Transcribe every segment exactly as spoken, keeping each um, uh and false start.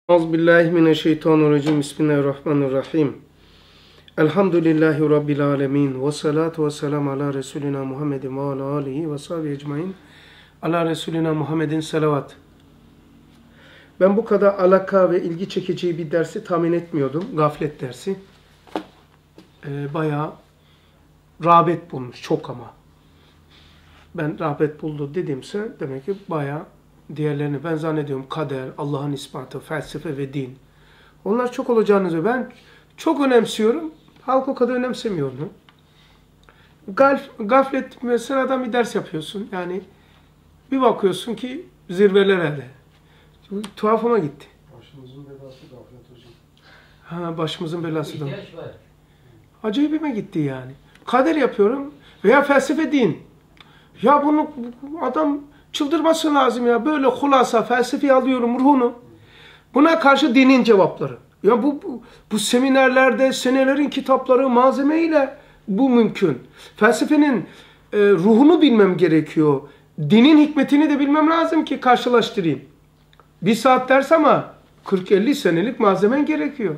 Euzubillahimineşşeytanirracim. Bismillahirrahmanirrahim. Elhamdülillahi Rabbil alemin. Ve salatu ve selamu ala Resulina Muhammedin ve ala alihi ve sahbihi ecmain. Ala Resulina Muhammedin selavat. Ben bu kadar alaka ve ilgi çekici bir dersi tahmin etmiyordum. Gaflet dersi. Ee, bayağı rağbet bulmuş. Çok ama. Ben rağbet buldu dediğimse demek ki bayağı diğerlerini ben zannediyorum kader, Allah'ın ispatı, felsefe ve din. Onlar çok olacağını ben çok önemsiyorum. Halk o kadar önemsemiyor onu. Gaf, gaflet ve sıradan bir ders yapıyorsun. Yani bir bakıyorsun ki zirvelere. Tuhafıma gitti. Başımızın belası gaflet hocam. Ha, başımızın belası da. İhtiyaç var. Acayibime gitti yani. Kader yapıyorum veya felsefe din. Ya bunu adam çıldırması lazım ya. Böyle hulasa felsefeyi alıyorum ruhunu. Buna karşı dinin cevapları. Ya bu, bu, bu seminerlerde senelerin kitapları malzemeyle bu mümkün. Felsefenin e, ruhunu bilmem gerekiyor. Dinin hikmetini de bilmem lazım ki karşılaştırayım. Bir saat ders ama kırk elli senelik malzemen gerekiyor.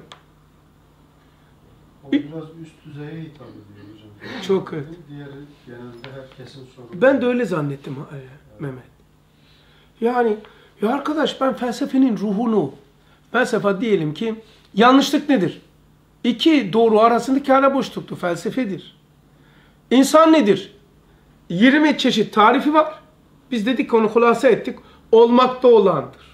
O biraz üst düzeye hitap ediyor hocam. Çok evet. Diğeri genelde herkesin sorunu. Ben de öyle zannettim evet. Mehmet. Yani ya arkadaş ben felsefenin ruhunu, felsefe diyelim ki yanlışlık nedir? İki doğru arasındaki ara boşluktu. Felsefedir. İnsan nedir? yirmi çeşit tarifi var. Biz dedik ki onu hulasa ettik. Olmakta olandır.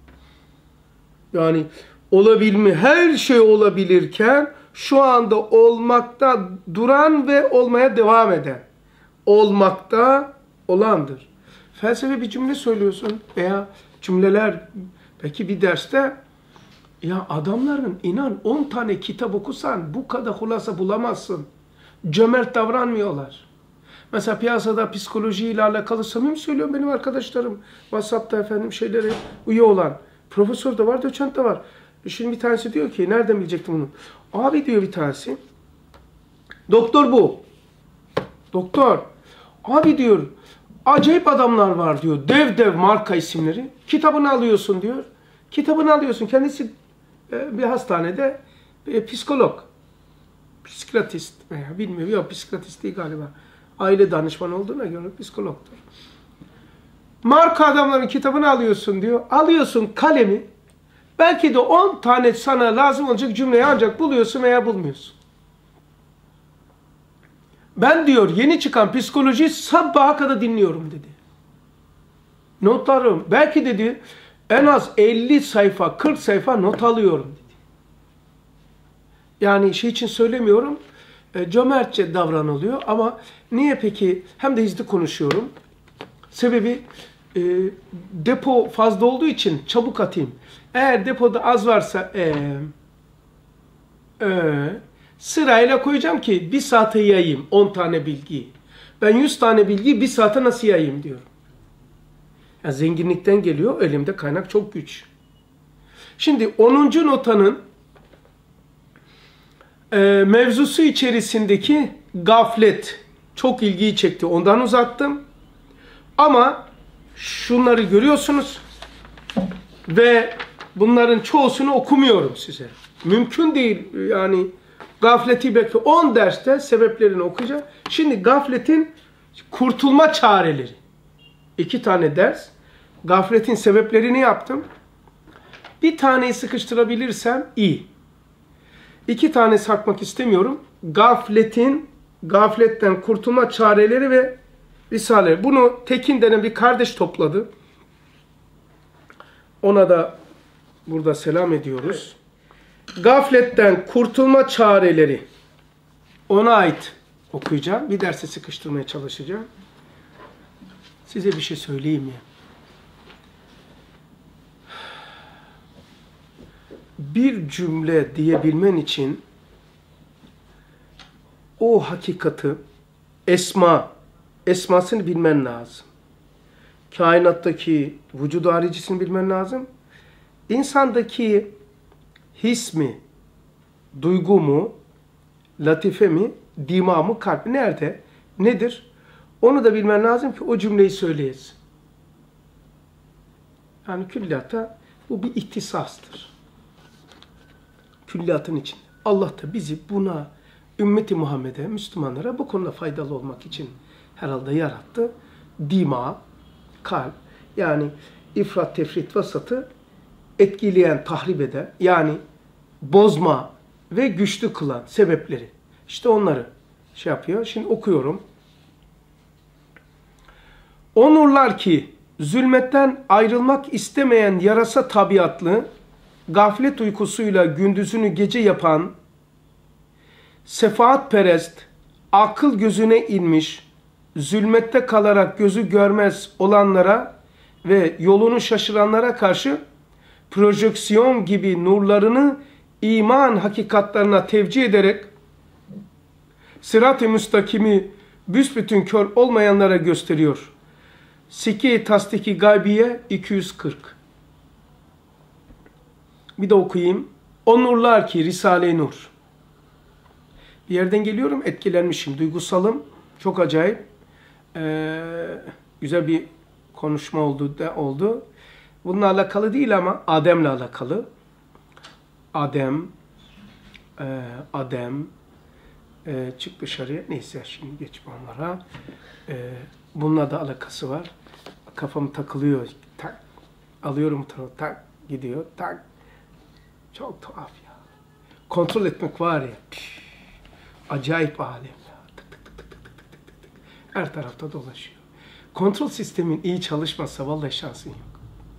Yani olabilme, her şey olabilirken şu anda olmakta duran ve olmaya devam eden. Olmakta olandır. Felsefe bir cümle söylüyorsun veya cümleler belki bir derste ya adamların inan on tane kitap okusan bu kadar hulasa bulamazsın. Cömert davranmıyorlar. Mesela piyasada psikolojiyle alakalı samimi söylüyorum benim arkadaşlarım. WhatsApp'ta efendim şeylere üye olan. Profesör de var, doçent de var. Şimdi bir tanesi diyor ki nereden bilecektim bunu? Abi diyor bir tanesi. Doktor bu. Doktor. Abi diyor acayip adamlar var diyor. Dev dev marka isimleri. Kitabını alıyorsun diyor. Kitabını alıyorsun. Kendisi bir hastanede bir psikolog. Psikiyatrist veya bilmiyorum. Yok psikiyatrist değil galiba. Aile danışmanı olduğuna göre psikologdur. Marka adamların kitabını alıyorsun diyor. Alıyorsun kalemi. Belki de on tane sana lazım olacak cümleyi ancak buluyorsun veya bulmuyorsun. Ben diyor yeni çıkan psikolojiyi sabaha kadar dinliyorum dedi. Notlarım. Belki dedi en az elli sayfa, kırk sayfa not alıyorum dedi. Yani şey için söylemiyorum. E, cömertçe davranılıyor ama niye peki hem de hızlı konuşuyorum. Sebebi e, depo fazla olduğu için çabuk atayım. Eğer depoda az varsa e, e, sırayla koyacağım ki bir saate yayayım on tane bilgiyi. Ben yüz tane bilgiyi bir saate nasıl yayayım diyorum. Yani zenginlikten geliyor. Elimde kaynak çok güç. Şimdi onuncu notanın e, mevzusu içerisindeki gaflet çok ilgiyi çekti. Ondan uzattım. Ama şunları görüyorsunuz ve bunların çoğusunu okumuyorum size. Mümkün değil yani gafleti belki on derste sebeplerini okuyacağım. Şimdi gafletin kurtulma çareleri. İki tane ders. Gafletin sebeplerini yaptım. Bir taneyi sıkıştırabilirsem iyi. İki tane sakmak istemiyorum. Gafletin, gafletten kurtulma çareleri ve risaleleri. Bunu Tekin denen bir kardeş topladı. Ona da burada selam ediyoruz. Gafletten kurtulma çareleri. Ona ait okuyacağım. Bir derse sıkıştırmaya çalışacağım. Size bir şey söyleyeyim mi? Bir cümle diyebilmen için o hakikati, esma, esmasını bilmen lazım. Kainattaki vücudu haricisini bilmen lazım. İnsandaki his mi, duygu mu, latife mi, dima mı, kalp mi, nerede, nedir? Onu da bilmen lazım ki o cümleyi söyleyesin. Yani külliyatta bu bir ihtisastır. Külliyatın içinde. Allah da bizi buna, ümmeti Muhammed'e, Müslümanlara bu konuda faydalı olmak için herhalde yarattı. Dima, kalp, yani ifrat, tefrit, vasatı etkileyen, tahrip eden, yani bozma ve güçlü kılan sebepleri. İşte onları şey yapıyor. Şimdi okuyorum. O nurlar ki zulmetten ayrılmak istemeyen yarasa tabiatlı, gaflet uykusuyla gündüzünü gece yapan, sefaatperest, akıl gözüne inmiş, zulmette kalarak gözü görmez olanlara ve yolunu şaşıranlara karşı projeksiyon gibi nurlarını iman hakikatlarına tevcih ederek sırat-ı müstakimi büsbütün kör olmayanlara gösteriyor. Siki Tasdiki Gaybiye iki yüz kırk. Bir de okuyayım. O nurlar ki Risale-i Nur. Bir yerden geliyorum, etkilenmişim, duygusalım. Çok acayip. Ee, güzel bir konuşma oldu da oldu. Bununla alakalı değil ama Adem'le alakalı. Adem, e, Adem, e, çık dışarıya. Neyse şimdi geçme onlara. E, bununla da alakası var. Kafam takılıyor. Tak, alıyorum, tak, gidiyor. Tak. Çok tuhaf ya. Kontrol etmek var ya. Püf, acayip alem ya. Tık tık tık tık tık tık tık tık tık. Her tarafta dolaşıyor. Kontrol sistemin iyi çalışmazsa vallahi şansın yok.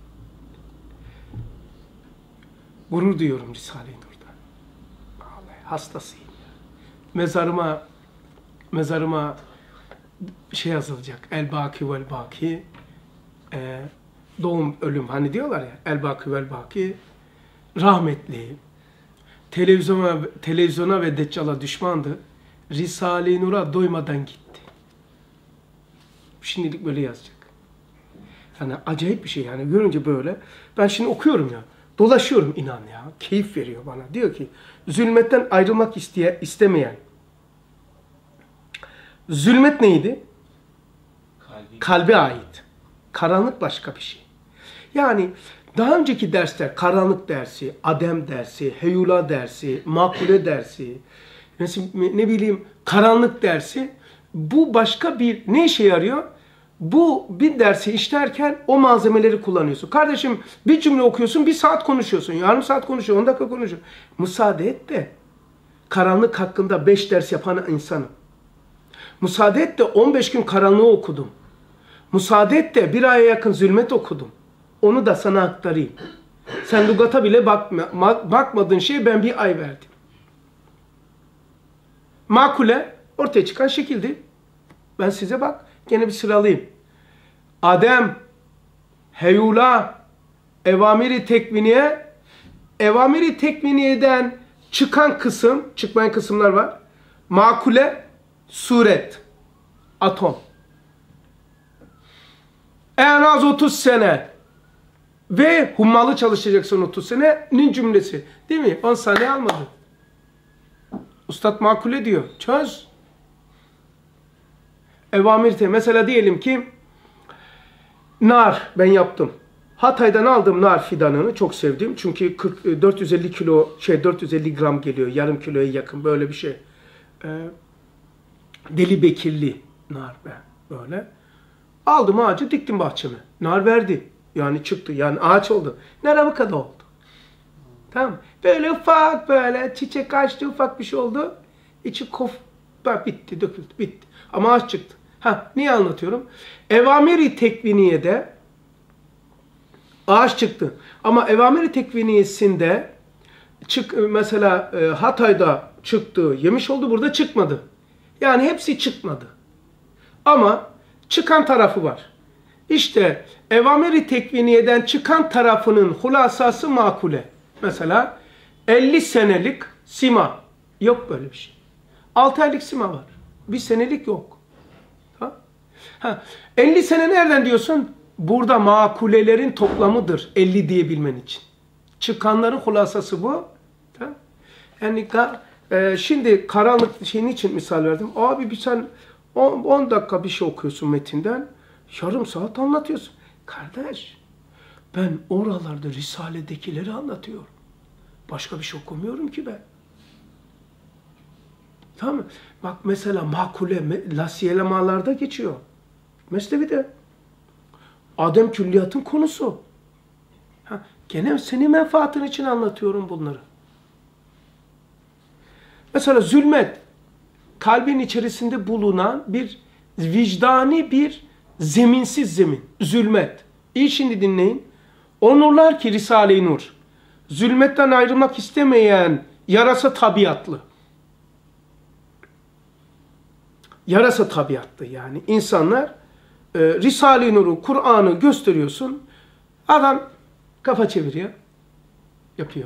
Gurur duyuyorum Risale-i Nur'dan. Vallahi hastasıyım ya. Mezarıma mezarıma şey yazılacak. El Baki vel Baki. Ee, doğum, ölüm. Hani diyorlar ya. El Baki vel Baki. Rahmetli. Televizyona, televizyona ve Deccal'a düşmandı. Risale-i Nur'a doymadan gitti. Şimdilik böyle yazacak. Yani acayip bir şey yani. Görünce böyle. Ben şimdi okuyorum ya. Dolaşıyorum inan ya. Keyif veriyor bana. Diyor ki zulmetten ayrılmak isteye, istemeyen. Zulmet neydi? Kalbi. Kalbe ait. Karanlık başka bir şey. Yani daha önceki dersler, karanlık dersi, Adem dersi, Heyula dersi, Makule dersi, ne bileyim karanlık dersi, bu başka bir ne işe yarıyor? Bu bir dersi işlerken o malzemeleri kullanıyorsun. Kardeşim bir cümle okuyorsun, bir saat konuşuyorsun, yarım saat konuşuyorsun, on dakika konuşuyorsun. Müsaade et de karanlık hakkında beş ders yapan insanım. Müsaade et de on beş gün karanlığı okudum. Müsaade et de bir aya yakın zulmet okudum. Onu da sana aktarayım. Sen lügata bile bakma, bakmadığın şeye ben bir ay verdim. Makule ortaya çıkan şekildi. Ben size bak gene bir sıralayayım. Adem, Heyula, Evamiri Tekviniye, Evamiri Tekviniye'den çıkan kısım, çıkmayan kısımlar var. Makule, suret, atom. En az otuz sene ve hummalı çalışacaksın otuz senenin cümlesi. Değil mi? on saniye almadı. Ustad makule diyor. Çöz. Evamirte. Mesela diyelim ki nar ben yaptım. Hatay'dan aldım nar fidanını. Çok sevdim. Çünkü kırk, dört yüz elli kilo şey dört yüz elli gram geliyor. Yarım kiloya yakın böyle bir şey. Ee, deli bekirli nar ben böyle. Aldım ağacı diktim bahçeme. Nar verdi. Yani çıktı. Yani ağaç oldu. Narabıka da oldu. Tamam. Böyle ufak böyle çiçek açtı ufak bir şey oldu. İçi kof bitti döküldü bitti. Ama ağaç çıktı. Ha niye anlatıyorum? Evamiri Tekviniye'de ağaç çıktı. Ama Evamiri Tekviniyesinde çık mesela e, Hatay'da çıktı, yemiş oldu, burada çıkmadı. Yani hepsi çıkmadı. Ama çıkan tarafı var. İşte Evamiri Tekviniye'den çıkan tarafının hulasası makule. Mesela elli senelik sima. Yok böyle bir şey. altı aylık sima var. Bir senelik yok. Ha? Ha. elli sene nereden diyorsun? Burada makulelerin toplamıdır elli diyebilmen için. Çıkanların hulasası bu. Ha? Yani e, şimdi karanlık şeyin için misal verdim. Abi bir sen on dakika bir şey okuyorsun metinden. Yarım saat anlatıyorsun. Kardeş ben oralarda Risale'dekileri anlatıyorum. Başka bir şey okumuyorum ki ben. Tamam mı? Bak mesela makule, lasiyelemalarda geçiyor. Mesnevi'de. Adem külliyatın konusu. Ha, gene senin menfaatin için anlatıyorum bunları. Mesela zulmet, kalbin içerisinde bulunan bir vicdani bir zeminsiz zemin. Zulmet. İyi şimdi dinleyin. O nurlar ki Risale-i Nur. Zulmetten ayrılmak istemeyen yarasa tabiatlı. Yarasa tabiatlı yani. İnsanlar e, Risale-i Nur'u, Kur'an'ı gösteriyorsun. Adam kafa çeviriyor. Yapıyor.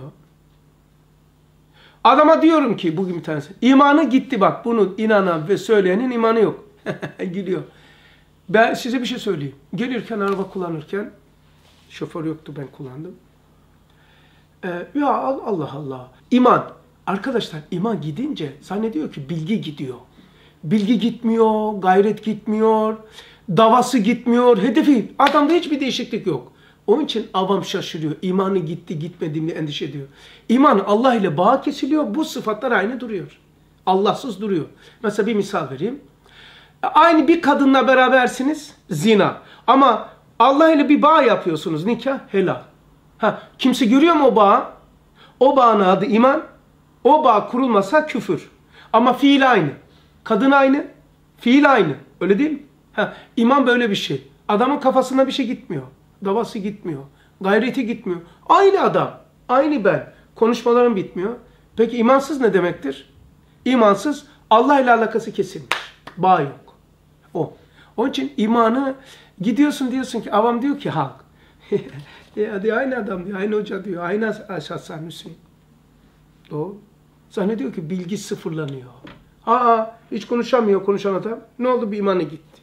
Adama diyorum ki bugün bir tanesi. İmanı gitti bak. Bunu inanan ve söyleyenin imanı yok. Gülüyor. Ben size bir şey söyleyeyim. Gelirken araba kullanırken şoför yoktu ben kullandım. Ee, ya Allah Allah. İman. Arkadaşlar iman gidince zannediyor ki bilgi gidiyor. Bilgi gitmiyor, gayret gitmiyor, davası gitmiyor, hedefi. Adamda hiçbir değişiklik yok. Onun için avam şaşırıyor. İmanı gitti, gitmedi mi endişe ediyor. İman Allah ile bağ kesiliyor. Bu sıfatlar aynı duruyor. Allahsız duruyor. Mesela bir misal vereyim. Aynı bir kadınla berabersiniz, zina. Ama Allah ile bir bağ yapıyorsunuz, nikah, helal. Ha, kimse görüyor mu o bağı? O bağın adı iman. O bağ kurulmasa küfür. Ama fiil aynı. Kadın aynı, fiil aynı. Öyle değil mi? Ha, iman böyle bir şey. Adamın kafasına bir şey gitmiyor. Davası gitmiyor. Gayreti gitmiyor. Aynı adam. Aynı ben. Konuşmalarım bitmiyor. Peki imansız ne demektir? İmansız Allah ile alakası kesilmiş. Bağ yok. O. Onun için imanı gidiyorsun diyorsun ki avam diyor ki halk. ya diyor aynı adam diyor. Aynı hoca diyor. Aynı Hasan Hüseyin. Doğru. Zannediyor ki bilgi sıfırlanıyor. Aa hiç konuşamıyor konuşan adam. Ne oldu bir imanı gitti.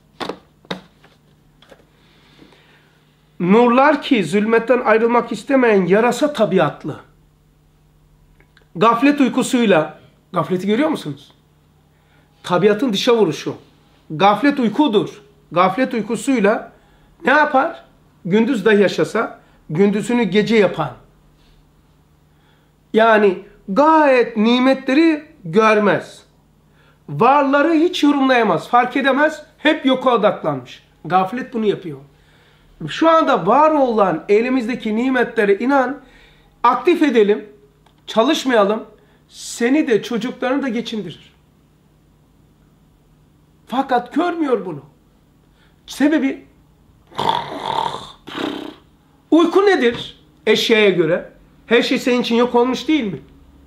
Nurlar ki zulmetten ayrılmak istemeyen yarasa tabiatlı. Gaflet uykusuyla. Gafleti görüyor musunuz? Tabiatın dışa vuruşu. Gaflet uykudur. Gaflet uykusuyla ne yapar? Gündüz dahi yaşasa gündüzünü gece yapan. Yani gayet nimetleri görmez. Varları hiç yorumlayamaz, fark edemez. Hep yoka odaklanmış. Gaflet bunu yapıyor. Şu anda var olan elimizdeki nimetlere inan, aktif edelim, çalışmayalım, seni de çocuklarını da geçindirir. Fakat görmüyor bunu. Sebebi, uyku nedir eşyaya göre? Her şey senin için yok olmuş değil mi?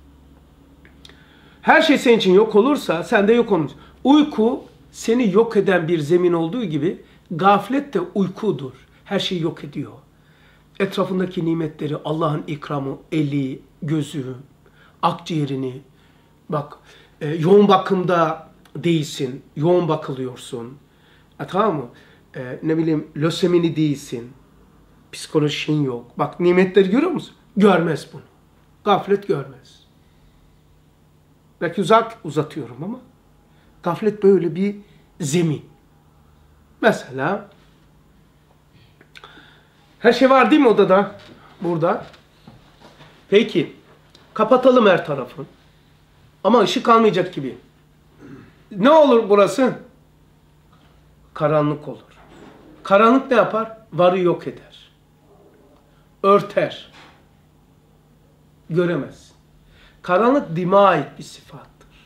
Her şey senin için yok olursa sen de yok olmuş. Uyku seni yok eden bir zemin olduğu gibi gaflet de uykudur. Her şeyi yok ediyor. Etrafındaki nimetleri, Allah'ın ikramı, eli, gözü, akciğerini, bak e, yoğun bakımda değilsin, yoğun bakılıyorsun. E, tamam mı? E, ne bileyim lösemini değilsin, psikolojin yok. Bak nimetleri görüyor musun? Görmez bunu. Gaflet görmez. Belki uzak uzatıyorum ama gaflet böyle bir zemin. Mesela her şey var değil mi odada? Burada. Peki. Kapatalım her tarafı. Ama ışık almayacak gibi. Ne olur burası? Karanlık olur. Karanlık ne yapar? Varı yok eder. Örter. Göremez. Karanlık dime ait bir sıfattır.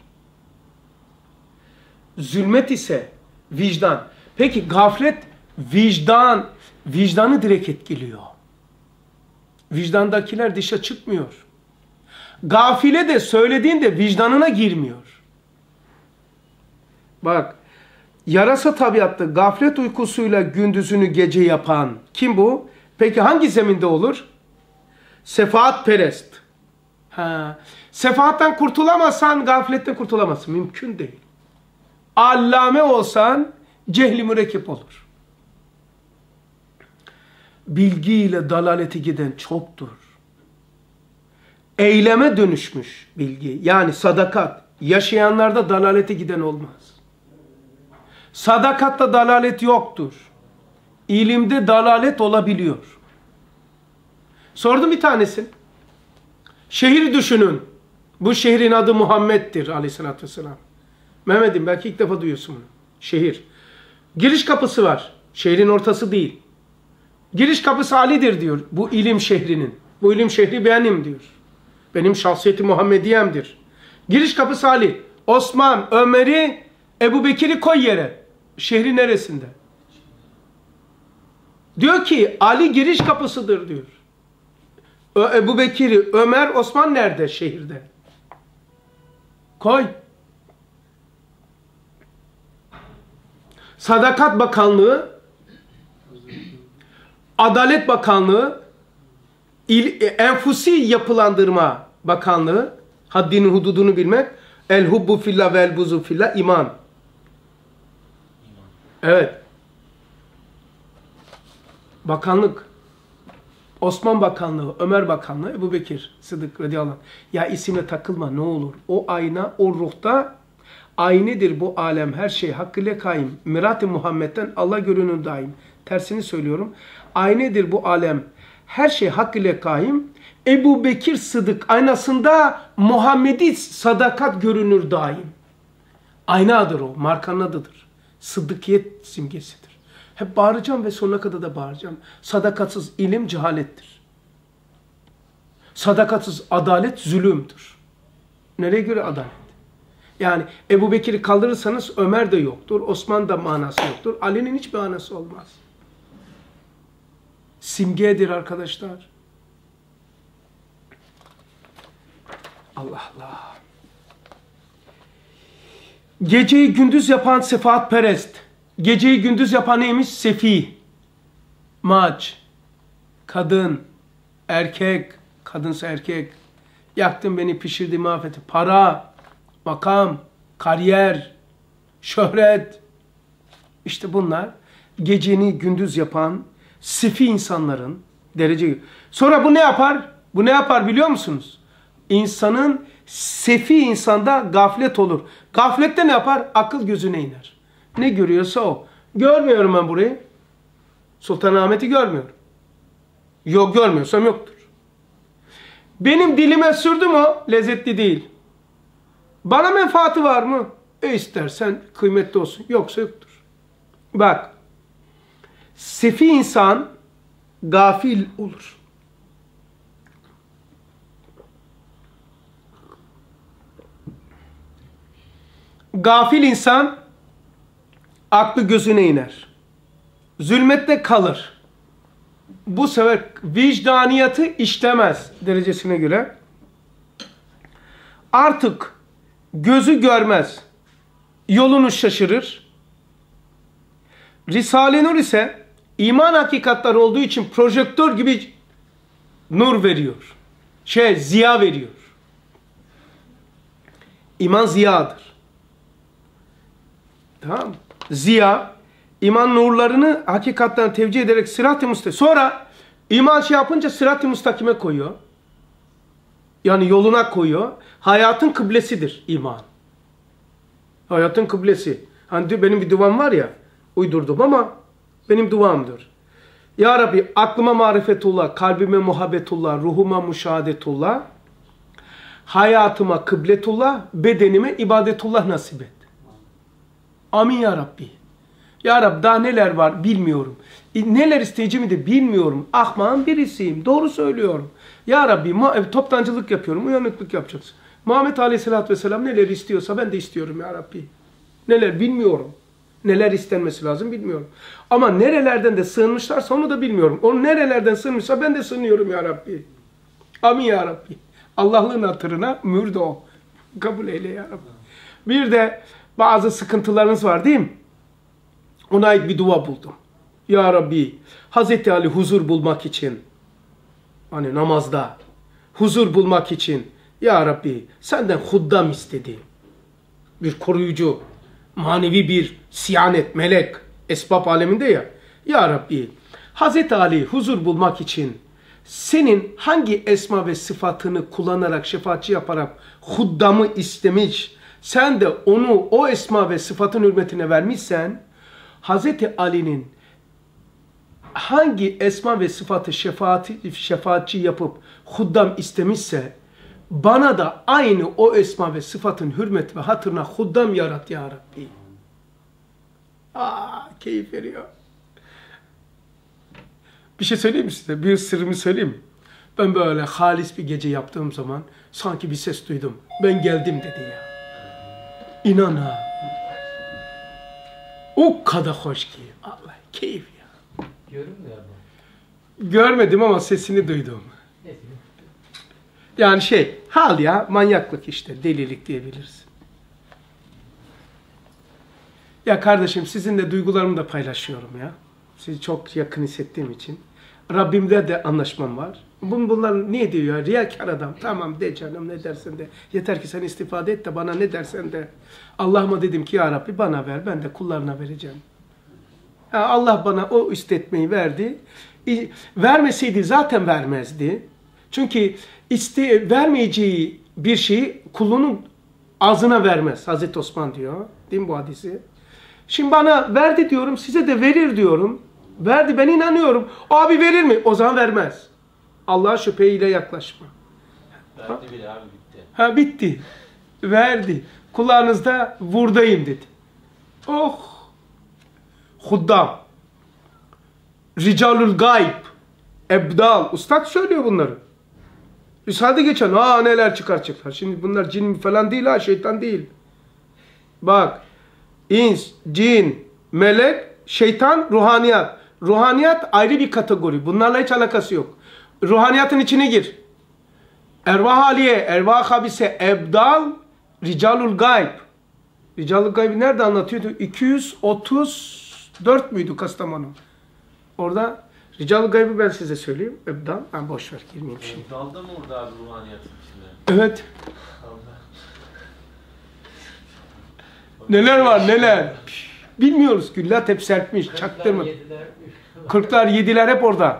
Zulmet ise vicdan. Peki gaflet vicdan, vicdanı direkt etkiliyor. Vicdandakiler dışa çıkmıyor. Gafile de söylediğinde vicdanına girmiyor. Bak, yarasa tabiatlı gaflet uykusuyla gündüzünü gece yapan kim bu? Peki hangi zeminde olur? Sefaatperest. Ha. Sefaattan kurtulamazsan gafletten kurtulamazsın. Mümkün değil. Allame olsan cehli mürekkep olur. Bilgiyle dalalete giden çoktur. Eyleme dönüşmüş bilgi. Yani sadakat. Yaşayanlarda dalalete giden olmaz. Sadakatta dalalet yoktur. İlimde dalalet olabiliyor. Sordum bir tanesi. Şehir düşünün. Bu şehrin adı Muhammed'dir aleyhissalatü vesselam. Mehmet'im belki ilk defa duyuyorsun bunu. Şehir. Giriş kapısı var. Şehrin ortası değil. Giriş kapısı Ali'dir diyor. Bu ilim şehrinin. Bu ilim şehri benim diyor. Benim şahsiyeti Muhammediyemdir. Giriş kapısı Ali. Osman, Ömer'i, Ebu Bekir'i koy yere. Şehri neresinde? Diyor ki Ali giriş kapısıdır diyor. Ebu Bekir'i, Ömer, Osman nerede şehirde? Koy. Sadakat Bakanlığı, Adalet Bakanlığı, İl, Enfusi Yapılandırma Bakanlığı, haddini hududunu bilmek, el hubbu fillah ve el buzu fillah, iman. Evet. Bakanlık. Osman Bakanlığı, Ömer Bakanlığı, Ebu Bekir Sıddık radıyallahu anh. Ya isimle takılma ne olur. O ayna, o ruhta aynedir bu alem. Her şey hakkıyla kaim. Mirat-ı Muhammed'den Allah görünür daim. Tersini söylüyorum. Aynedir bu alem. Her şey hakkıyla kaim. Ebu Bekir Sıddık aynasında Muhammedi sadakat görünür daim. Aynadır o. Markanın adıdır. Sıddıkiyet simgesidir. Hep bağıracağım ve sonuna kadar da bağıracağım. Sadakatsız ilim cehalettir. Sadakatsız adalet zulümdür. Nereye göre adalet? Yani Ebu Bekir'i kaldırırsanız Ömer de yoktur. Osman da manası yoktur. Ali'nin hiçbir manası olmaz. Simgedir arkadaşlar. Allah Allah. Geceyi gündüz yapan sefaatperest. Geceyi gündüz yapan neymiş? Sefi. Maç. Kadın. Erkek. Kadınsa erkek. Yaktın beni, pişirdi mahvetti. Para. Makam. Kariyer. Şöhret. İşte bunlar geceni gündüz yapan sefi insanların derece. Sonra bu ne yapar? Bu ne yapar biliyor musunuz? İnsanın sefi insanda gaflet olur. Gaflette ne yapar? Akıl gözüne iner. Ne görüyorsa o. Görmüyorum ben burayı. Sultanahmet'i görmüyorum. Yok, görmüyorsam yoktur. Benim dilime sürdüm o, lezzetli değil. Bana menfaati var mı? E istersen kıymetli olsun. Yoksa yoktur. Bak. Sefi insan gafil olur. Gafil insan aklı gözüne iner. Zulmette kalır. Bu sefer vicdaniyatı işlemez derecesine göre. Artık gözü görmez. Yolunu şaşırır. Risale-i Nur ise iman hakikatleri olduğu için projektör gibi nur veriyor. Şey, ziya veriyor. İman ziyadır. Tamam mı? Ziya, iman nurlarını hakikatten tevcih ederek sırat-ı müstakim. Sonra iman şey yapınca sırat-ı müstakime koyuyor. Yani yoluna koyuyor. Hayatın kıblesidir iman. Hayatın kıblesi. Hani benim bir duam var ya, uydurdum ama benim duamdır. Ya Rabbi aklıma marifetullah, kalbime muhabbetullah, ruhuma müşahadetullah, hayatıma kıbletullah, bedenime ibadetullah nasip et. Amin ya Rabbi. Ya Rabbi daha neler var bilmiyorum. E, neler isteyeceğimi de bilmiyorum. Ahmağın birisiyim. Doğru söylüyorum. Ya Rabbi toptancılık yapıyorum. Uyanıklık yapacaksın. Muhammed Aleyhisselatü Vesselam neler istiyorsa ben de istiyorum ya Rabbi. Neler bilmiyorum. Neler istenmesi lazım bilmiyorum. Ama nerelerden de sığınmışlarsa onu da bilmiyorum. O nerelerden sığınmışsa ben de sığınıyorum ya Rabbi. Amin ya Rabbi. Allah'ın hatırına mürde o. Kabul eyle ya Rabbi. Bir de bazı sıkıntılarınız var değil mi? Ona ait bir dua buldum. Ya Rabbi, Hazreti Ali huzur bulmak için, hani namazda, huzur bulmak için, Ya Rabbi senden huddam istedi. Bir koruyucu, manevi bir siyanet, melek, esbab aleminde ya. Ya Rabbi, Hazreti Ali huzur bulmak için senin hangi esma ve sıfatını kullanarak, şefaatçi yaparak huddamı istemiş, sen de onu o esma ve sıfatın hürmetine vermişsen, Hazreti Ali'nin hangi esma ve sıfatı şefaati, şefaatçi yapıp huddam istemişse, Bana da aynı o esma ve sıfatın hürmet ve hatırına huddam yarat ya Rabbi. Aa, keyif veriyor. Bir şey söyleyeyim mi size? Bir sırrımı söyleyeyim mi? Ben böyle halis bir gece yaptığım zaman sanki bir ses duydum. Ben geldim dedi ya. İnan ha. O kadar hoş ki. Allah keyif ya. Görünmüyor mu? Görmedim ama sesini duydum. Neyse. Yani şey, hal ya, manyaklık işte, delilik diyebiliriz. Ya kardeşim sizinle duygularımı da paylaşıyorum ya. Sizi çok yakın hissettiğim için. Rabbimle de anlaşmam var. Bun, bunlar niye diyor ya? Riyakar adam. Tamam de canım ne dersen de. Yeter ki sen istifade et de bana ne dersen de. Allah'ıma dedim ki ya Rabbi bana ver. Ben de kullarına vereceğim. Ya Allah bana o istetmeyi verdi. Vermeseydi zaten vermezdi. Çünkü iste, vermeyeceği bir şeyi kulunun ağzına vermez. Hazreti Osman diyor. Değil mi bu hadisi? Şimdi bana verdi diyorum, size de verir diyorum. Verdi, ben inanıyorum. Abi verir mi? O zaman vermez. Allah'a şüpheyle yaklaşma. Verdi bile abi bitti. Ha bitti. Verdi. Kulağınızda buradayım dedi. Oh. Huddam. Ricalul gayb. Ebdal. Ustad söylüyor bunları. Risale'de geçen. Aa neler çıkar çıkar. Şimdi bunlar cin falan değil ha. Şeytan değil. Bak. İns, cin, melek, şeytan, ruhaniyat. Ruhaniyat ayrı bir kategori. Bunlarla hiç alakası yok. Ruhaniyatın içine gir. Ervah haliye, ervah habise, ebdal, ricalul gayb. Ricalul gayb'i nerede anlatıyordu? iki yüz otuz dört müydü Kastamonu? Orada ricalul gayb'i ben size söyleyeyim. Ebdal, ben boş ver girmeyeyim şimdi. Dalda mı orada abi ruhaniyatın içinde? Evet. Neler var neler. Bilmiyoruz. Güllat hep serpmiş. Çaktırma. Kırklar yediler hep orada.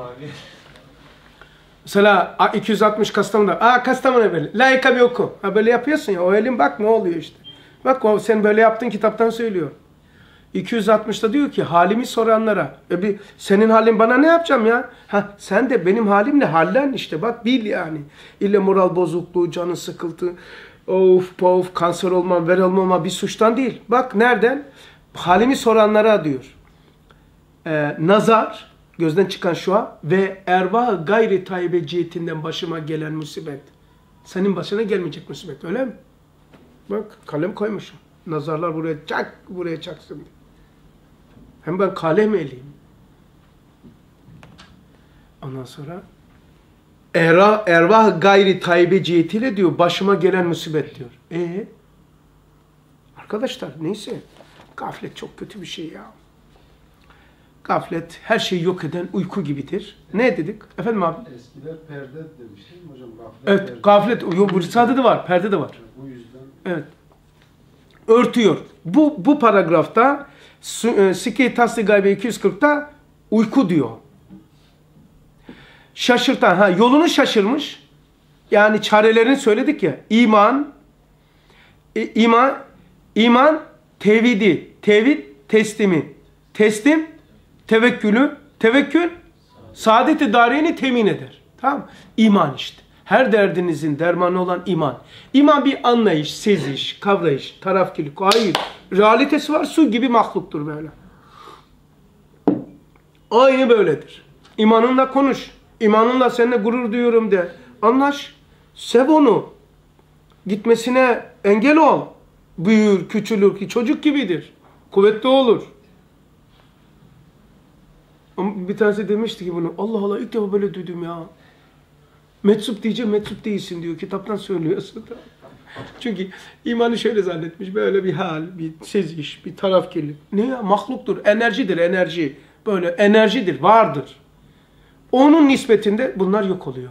Mesela iki yüz altmış Kastamonu'da. Aa Kastamonu böyle. Layıka bir oku. Ha böyle yapıyorsun ya. O elin bak ne oluyor işte. Bak o sen böyle yaptın kitaptan söylüyor. iki yüz altmışta diyor ki halimi soranlara. E bir senin halin bana ne yapacağım ya? Ha sen de benim halimle hallen işte. Bak bil yani. İlle moral bozukluğu, canı sıkıntı. Of pof kanser olmam, ver olmama bir suçtan değil. Bak nereden? Halimi soranlara diyor. Ee, nazar, gözden çıkan şu an ve ervah gayri tayyibe cihetinden başıma gelen musibet. Senin başına gelmeyecek musibet öyle mi? Bak kalem koymuşum. Nazarlar buraya çak, buraya çaksın diye. Hem ben kalem eliyim. Ondan sonra Era, ervah gayri tayyibe cihetiyle diyor başıma gelen musibet diyor. E arkadaşlar neyse gaflet çok kötü bir şey ya. Gaflet her şeyi yok eden uyku gibidir. Ne dedik? Efendim abi? Eskiler perde demiştim hocam. Gaflet Evet perde. gaflet. Yok bu Risale'de de var. Perde de var. Bu yüzden. Evet. Örtüyor. Bu bu paragrafta Sike Tasli Gaybe iki yüz kırkta uyku diyor. Şaşırtan, ha yolunu şaşırmış. Yani çarelerini söyledik ya. İman, e, iman, iman, tevhidi, tevhid, teslimi, teslim, tevekkülü, tevekkül, saadet-i dareyni temin eder. Tamam mı? İman işte. Her derdinizin dermanı olan iman. İman bir anlayış, seziş, kavrayış, tarafkirlik. Hayır. Realitesi var. Su gibi mahluktur böyle. Aynı böyledir. İmanınla konuş. İmanınla seninle gurur duyuyorum de. Anlaş. Sev onu. Gitmesine engel ol. Büyür, küçülür ki çocuk gibidir. Kuvvetli olur. Bir tanesi demişti ki bunu. Allah Allah ilk defa böyle duydum ya. Metsup diyeceğim, metsup değilsin diyor. Kitaptan söylüyorsun. Çünkü imanı şöyle zannetmiş. Böyle bir hal, bir seziş, bir tarafkirlik. Ne ya? Mahluktur. Enerjidir, enerji. Böyle enerjidir, vardır. Onun nispetinde bunlar yok oluyor.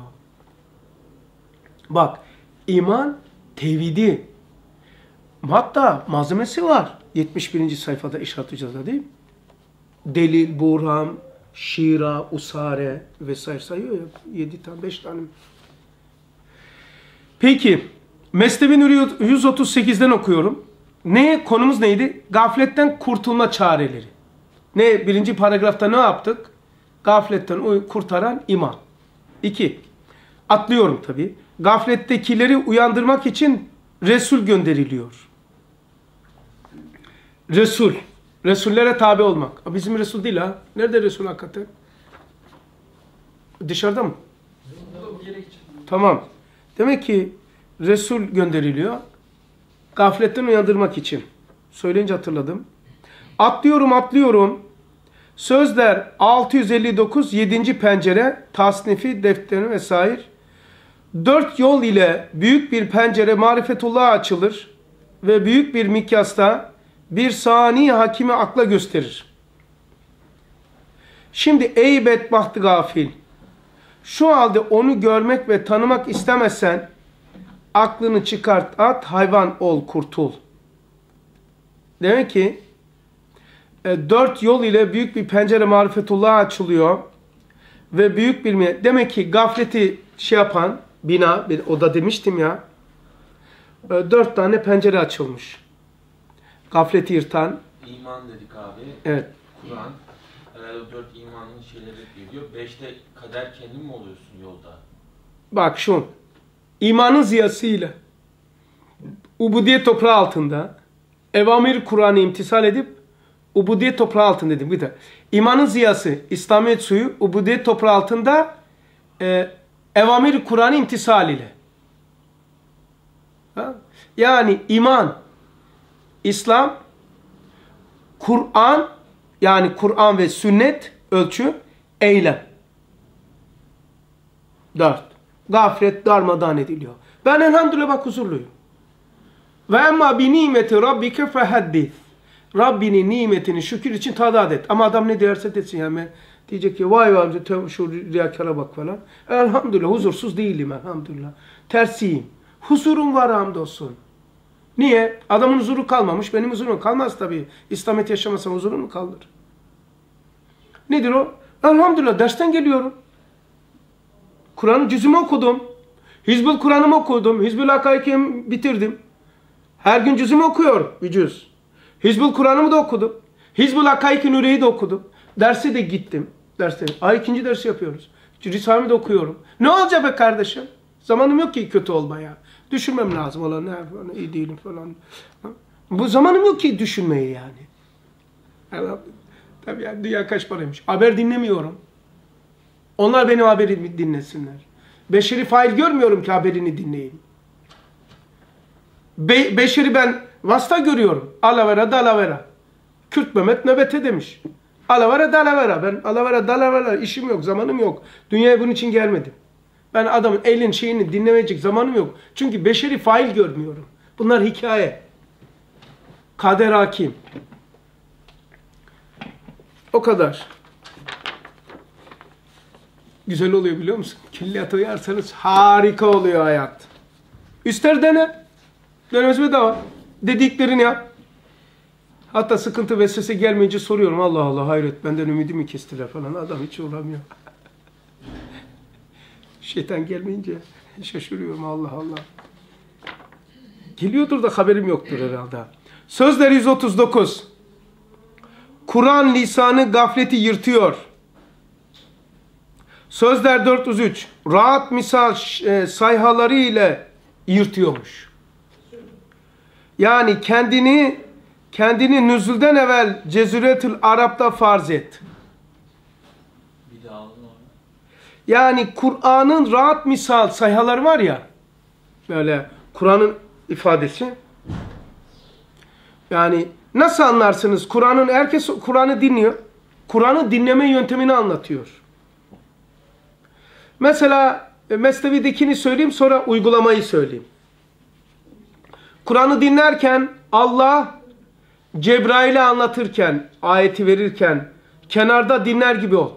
Bak, iman tevhidi. Hatta malzemesi var. yetmiş birinci sayfada İşaret Hücra'da değil mi? Delil, burhan, şira, usare vesaire sayıyor ya. yedi tane, beş tane. Peki, Mesnevi yüz otuz sekizden okuyorum. Ne? Konumuz neydi? Gafletten kurtulma çareleri. Ne? Birinci paragrafta ne yaptık? Gafletten kurtaran iman. İki. Atlıyorum tabii. Gaflettekileri uyandırmak için Resul gönderiliyor. Resul. Resullere tabi olmak. Bizim Resul değil ha. Nerede Resul hakikaten? Dışarıda mı? Tamam. Demek ki Resul gönderiliyor. Gafletten uyandırmak için. Söyleyince hatırladım. Atlıyorum atlıyorum. Sözler altı yüz elli dokuz yedinci pencere tasnifi defteri vesaire. Dört yol ile büyük bir pencere marifetullah'a açılır ve büyük bir mikyasta bir sani hakimi akla gösterir. Şimdi ey bedbahtı gafil, şu halde onu görmek ve tanımak istemezsen aklını çıkart at, hayvan ol, kurtul. Demek ki e, dört yol ile büyük bir pencere marifetullah'a açılıyor ve büyük bir, demek ki gafleti şey yapan bina, bir oda demiştim ya, e, dört tane pencere açılmış. Gafleti yırtan. İman dedik abi. Evet. Kur'an. Herhalde o dört imanın şeyleri geliyor. Beşte kader kendin mi oluyorsun yolda? Bak şu. İmanın ziyasıyla ubudiyet toprağı altında evamir Kur'an'ı imtisal edip ubudiyet toprağı altında dedim. Bir de İmanın ziyası İslamiyet suyu ubudiyet toprağı altında e, evamir Kur'an'ı imtisal ile. Ha? Yani iman, İslam, Kur'an, yani Kur'an ve sünnet ölçü, eylem. Dört. Gaflet darmadağın ediliyor. Ben elhamdülillah bak huzurluyum. Ve emma bi nimeti rabbike fehaddith. Rabbinin nimetini şükür için tadat et. Ama adam ne derse desin yani. Diyecek ki vay vay şu riyakara bak falan. Elhamdülillah huzursuz değilim elhamdülillah. Tersiyim. Huzurum var hamdolsun. Niye? Adamın huzuru kalmamış. Benim huzurum kalmaz tabii. İslamiyet yaşamasam huzurum mu kalır? Nedir o? Elhamdülillah dersten geliyorum. Kur'an'ın cüzümü okudum. Hizbül Kur'an'ımı okudum. Hizbül Hakaik'imi bitirdim. Her gün cüzümü okuyor bir cüz. Hizbül Kur'an'ımı da okudum. Hizbül Hakaik-i Nuriye'yi de okudum. Derse de gittim. Derste. Ay ikinci dersi yapıyoruz. Risale'mi de okuyorum. Ne olacak be kardeşim? Zamanım yok ki kötü olmaya. Düşünmem lazım olan ne falan, iyi değilim falan. Bu zamanım yok ki düşünmeye yani. yani tabii yani dünya kaç paraymış. Haber dinlemiyorum. Onlar benim haberimi dinlesinler. Beşeri fail görmüyorum ki haberini dinleyeyim. Be beşeri ben vasıta görüyorum. Alavera dalavera. Kürt Mehmet nöbete demiş. Alavera dalavera. Ben alavera dalavera işim yok, zamanım yok. Dünyaya bunun için gelmedim. Ben adamın elin şeyini dinlemeyecek zamanım yok. Çünkü beşeri fail görmüyorum. Bunlar hikaye. Kader hakim. O kadar. Güzel oluyor biliyor musun? Külliyata uyarsanız harika oluyor hayat. Üster dene. Dönemez bedava. Dediklerini yap. Hatta sıkıntı vesvese gelmeyince soruyorum. Allah Allah hayret benden ümidimi kestiler falan. Adam hiç uğramıyor. Şeytan gelmeyince şaşırıyorum Allah Allah. Geliyordur da haberim yoktur herhalde. Sözler yüz otuz dokuz. Kur'an lisanı gafleti yırtıyor. Sözler dört yüz üç. Rahat misal e, sayhaları ile yırtıyormuş. Yani kendini kendini nüzulden evvel Ceziretül Arap'ta farz et. Bir daha alın onu. Yani Kur'an'ın rahat misal sayhaları var ya, böyle Kur'an'ın ifadesi. Yani nasıl anlarsınız? Kur'an'ın herkes Kur'an'ı dinliyor. Kur'an'ı dinleme yöntemini anlatıyor. Mesela Mesnevi'dekini söyleyeyim, sonra uygulamayı söyleyeyim. Kur'an'ı dinlerken Allah Cebrail'e anlatırken, ayeti verirken kenarda dinler gibi ol.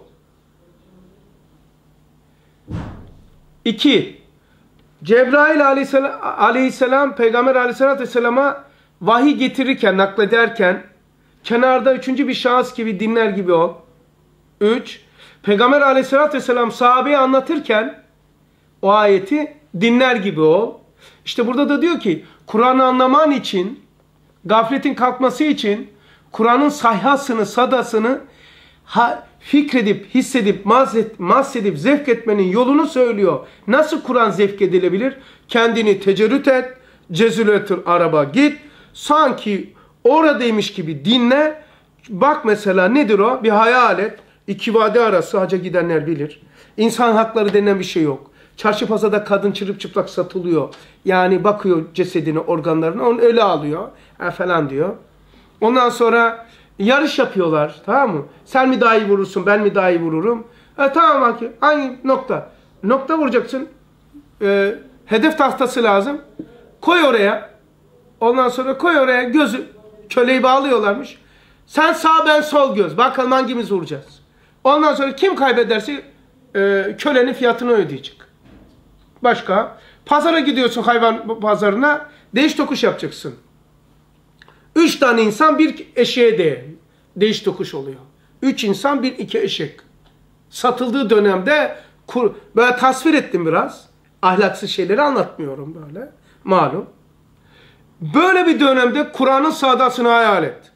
İki, Cebrail aleyhisselam, aleyhisselam Peygamber aleyhisselatü vesselama vahiy getirirken, naklederken kenarda üçüncü bir şahıs gibi dinler gibi ol. Üç, Peygamber aleyhisselatü vesselam sahabeye anlatırken o ayeti dinler gibi ol. İşte burada da diyor ki Kur'an'ı anlaman için, gafletin kalkması için Kur'an'ın sayhasını, sadasını ha, fikredip, hissedip, mazet, mahsedip, zevk etmenin yolunu söylüyor. Nasıl Kur'an zevk edilebilir? Kendini tecerrüt et, cezületül araba git, sanki oradaymış gibi dinle. Bak mesela nedir o? Bir hayal et. İki vadi arası, hacca gidenler bilir. İnsan hakları denen bir şey yok. Çarşı pazarda kadın çırıp çıplak satılıyor. Yani bakıyor cesedine, organlarına, onu öyle alıyor e, falan diyor. Ondan sonra yarış yapıyorlar, tamam mı? Sen mi daha iyi vurursun, ben mi daha iyi vururum? E, tamam bak, hangi nokta? Nokta vuracaksın. E, hedef tahtası lazım. Koy oraya. Ondan sonra koy oraya gözü. Köleyi bağlıyorlarmış. Sen sağ, ben sol göz. Bakalım hangimiz vuracağız. Ondan sonra kim kaybederse e, kölenin fiyatını ödeyecek. Başka? Pazara gidiyorsun, hayvan pazarına. Değiş tokuş yapacaksın. Üç tane insan bir eşeğe de değiş tokuş oluyor. Üç insan bir iki eşek. Satıldığı dönemde kur, böyle tasvir ettim biraz. Ahlaksız şeyleri anlatmıyorum böyle. Malum. Böyle bir dönemde Kur'an'ın sadasını hayal et.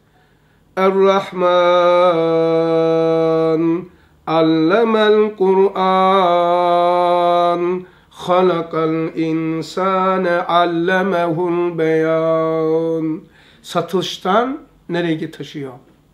Er-Rahman allemel Kur'an halakal insane allemehul beyan. Satıştan nereye taşıyor?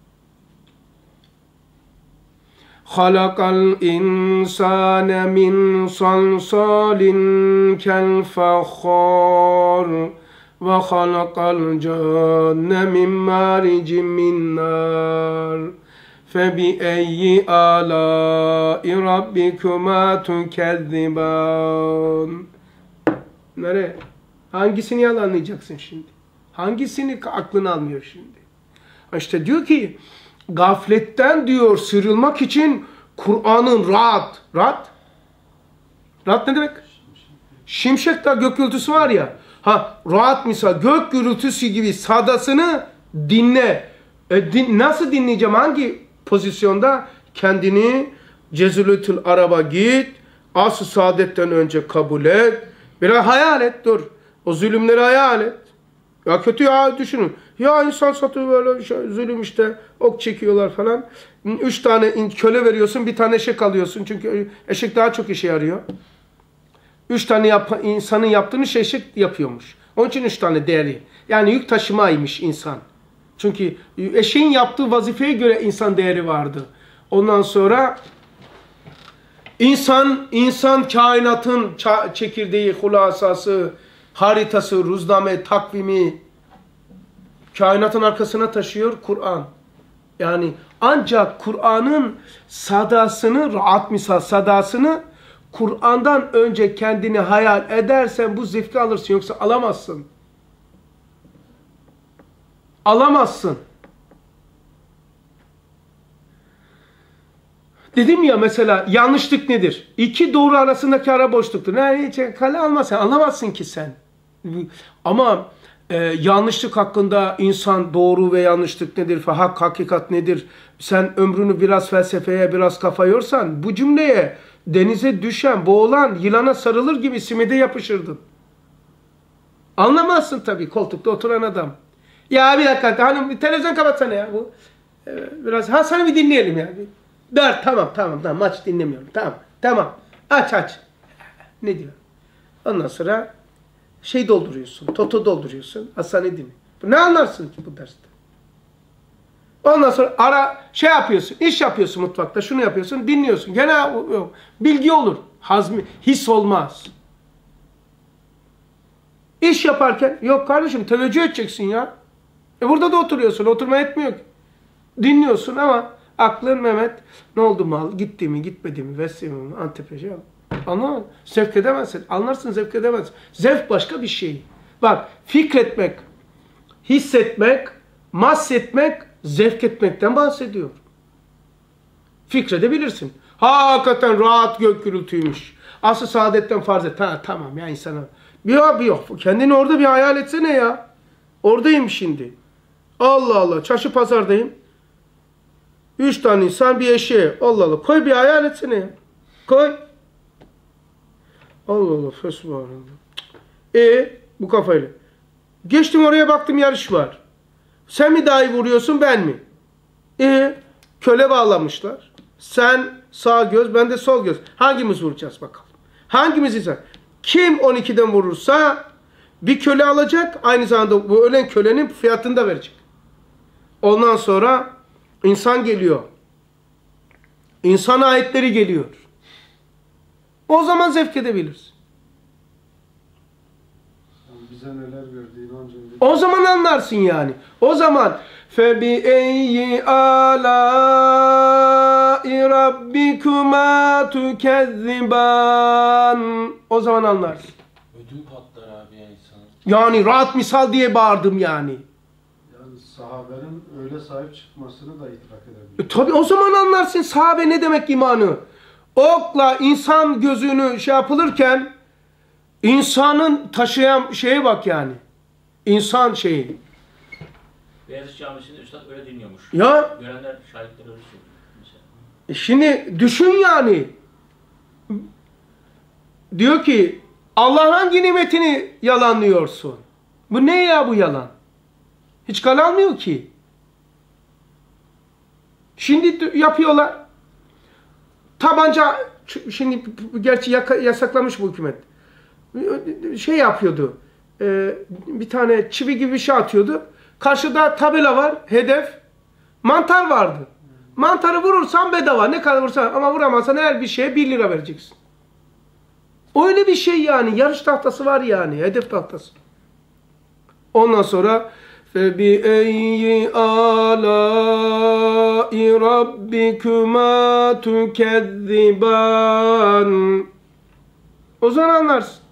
Halakal insane min salsalin kel fakhar ve halakal canne min maricin min nar febi eyyi alâi rabbikuma tukezziban. Nereye? Hangisini yalanlayacaksın şimdi? Hangisini aklın almıyor şimdi? İşte diyor ki gafletten diyor sıyrılmak için Kur'an'ın rahat. Rahat? Rahat ne demek? Şimşek da gök gürültüsü var ya. Ha, rahat misal gök gürültüsü gibi sadasını dinle. E, din, nasıl dinleyeceğim? Hangi pozisyonda? Kendini cezületül araba git. As-ı saadetten önce kabul et. Biraz hayal et, dur. O zulümleri hayal et. Ya kötü ya, düşünün. Ya insan satıyor böyle şey, zulüm işte. Ok çekiyorlar falan. Üç tane köle veriyorsun, bir tane eşek alıyorsun. Çünkü eşek daha çok işe yarıyor. Üç tane yap, insanın yaptığını şey eşek yapıyormuş. Onun için üç tane değerli. Yani yük taşımaymış insan. Çünkü eşeğin yaptığı vazifeye göre insan değeri vardı. Ondan sonra insan, insan kainatın çekirdeği, hulasası, haritası, ruzname, takvimi kainatın arkasına taşıyor Kur'an. Yani ancak Kur'an'ın sadasını, rahat misal sadasını Kur'an'dan önce kendini hayal edersen bu zevki alırsın. Yoksa alamazsın. Alamazsın. Dedim ya mesela yanlışlık nedir? İki doğru arasındaki ara boşluktur. Ne hiç kale almazsın. Anlamazsın ki sen. Ama e, yanlışlık hakkında insan doğru ve yanlışlık nedir? Hak, hakikat nedir? Sen ömrünü biraz felsefeye, biraz kafa yorsan bu cümleye denize düşen, boğulan, yılana sarılır gibi simide yapışırdın. Anlamazsın tabii koltukta oturan adam. Ya bir dakika hanım bir televizyon kapatsana ya. Bu e, biraz Hasan'ı bir dinleyelim ya. Dur tamam tamam tamam maç dinlemiyorum. Tamam tamam aç aç. Ne diyor? Ondan sonra şey dolduruyorsun. Toto dolduruyorsun. Hasan'ı dinle. Ne anlarsın ki bu derste? Ondan sonra ara şey yapıyorsun. İş yapıyorsun mutfakta. Şunu yapıyorsun. Dinliyorsun. Gene yok. Bilgi olur. Hazmi, his olmaz. İş yaparken yok kardeşim teveccüh edeceksin ya. E burada da oturuyorsun. Oturma etmiyor ki. Dinliyorsun ama aklın Mehmet ne oldu mal? Gitti mi? Gitmedi mi? Vesile mi? Antep'e şey anlamadın. Zevk edemezsin. Anlarsın zevk edemezsin. Zevk başka bir şey. Bak fikretmek, hissetmek, mahsetmek, zevk etmekten bahsediyor. Fikredebilirsin. Ha, hakikaten rahat gök gürültüymüş. Asıl saadetten farz et. Ha, tamam ya insana. Bir yok bir yok. Kendini orada bir hayal etsene ya. Oradayım şimdi. Allah Allah. Çarşı pazardayım. Üç tane insan bir eşeğe. Allah Allah. Koy bir hayal etsene ya. Koy. Allah Allah. Fesubhanallah. E bu kafayla. Geçtim oraya baktım yarış var. Sen mi daha iyi vuruyorsun ben mi? E köle bağlamışlar. Sen sağ göz, ben de sol göz. Hangimiz vuracağız bakalım. Hangimiz ise? Kim on ikiden vurursa bir köle alacak. Aynı zamanda bu ölen kölenin fiyatını da verecek. Ondan sonra insan geliyor. İnsan ayetleri geliyor. O zaman zevk edebiliriz. Bize neler verdiğini ancak... O zaman anlarsın yani. O zaman فَبِأَيِّ آلَاءِ رَبِّكُمَا تُكَذِّبَانِ O zaman anlarsın. Ödüm patlar abi ya insanın. Yani rahat misal diye bağırdım yani. Yani sahabenin öyle sahip çıkmasını da idrak edebilir. E, tabii o zaman anlarsın sahabe ne demek imanı. Okla insan gözünü şey yapılırken insanın taşıyan şeye bak yani. İnsan şeyi. Beyazıt Camisi'nde Üstad öyle dinliyormuş. Ya. Görenler, şahitler öyle söylüyor. Mesela. E şimdi düşün yani. Diyor ki Allah'ın hangi nimetini yalanlıyorsun? Bu ne ya bu yalan? Hiç kan almıyor ki. Şimdi yapıyorlar. Tabanca, şimdi gerçi yasaklamış bu hükümet. Şey yapıyordu. Bir tane çivi gibi bir şey atıyordu. Karşıda tabela var, hedef. Mantar vardı. Mantarı vurursan bedava. Ne kadar vurursan ama vuramazsan her bir şeye bir lira vereceksin. Öyle bir şey yani. Yarış tahtası var yani. Hedef tahtası. Ondan sonra فَبِأَيِّ آلَاءِ رَبِّكُمَا تُكَذِّبَانِ O zaman anlarsın.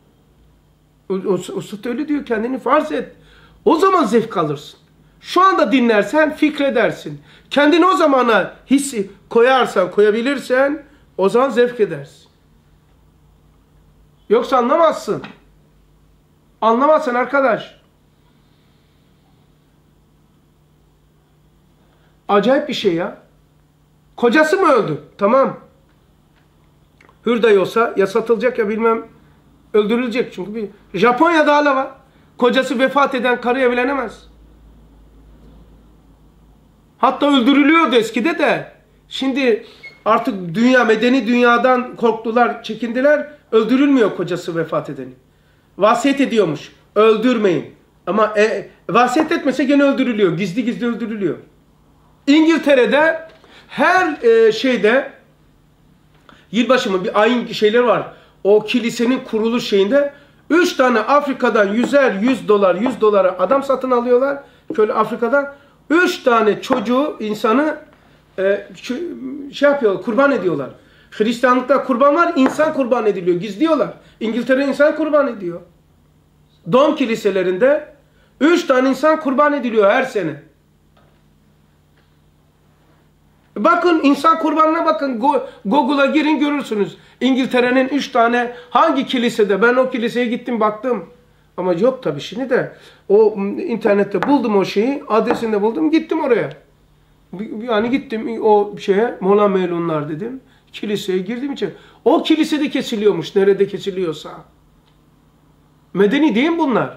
Usta öyle diyor, kendini farz et. O zaman zevk alırsın. Şu anda dinlersen fikredersin. Kendini o zamana hissi koyarsan, koyabilirsen o zaman zevk edersin. Yoksa anlamazsın. Anlamazsın arkadaş. Acayip bir şey ya. Kocası mı öldü? Tamam. Hürday olsa ya satılacak ya bilmem öldürülecek. Çünkü bir Japonya'da hala var. Kocası vefat eden karı evlenemez. Hatta öldürülüyordu eskide de. Şimdi artık dünya, medeni dünyadan korktular, çekindiler. Öldürülmüyor kocası vefat edeni. Vasiyet ediyormuş. Öldürmeyin. Ama e, vasiyet etmese gene öldürülüyor. Gizli gizli öldürülüyor. İngiltere'de her e, şeyde yılbaşı mı bir ayın şeyleri var. O kilisenin kuruluş şeyinde üç tane Afrika'dan yüzer yüz dolar yüz dolara adam satın alıyorlar. Şöyle Afrika'dan üç tane çocuğu insanı e, şey yapıyorlar, kurban ediyorlar. Hristiyanlıkta kurban var, insan kurban ediliyor. Gizliyorlar. İngiltere insan kurban ediyor. Doğum kiliselerinde üç tane insan kurban ediliyor her sene. Bakın insan kurbanına bakın. Google'a girin görürsünüz. İngiltere'nin üç tane hangi kilisede? Ben o kiliseye gittim baktım. Ama yok tabii şimdi de. O internette buldum o şeyi. Adresini de buldum. Gittim oraya. Yani gittim o şeye. Mola Melunlar dedim. Kiliseye girdim içeri. O kilisede kesiliyormuş. Nerede kesiliyorsa. Medeni değil mi bunlar?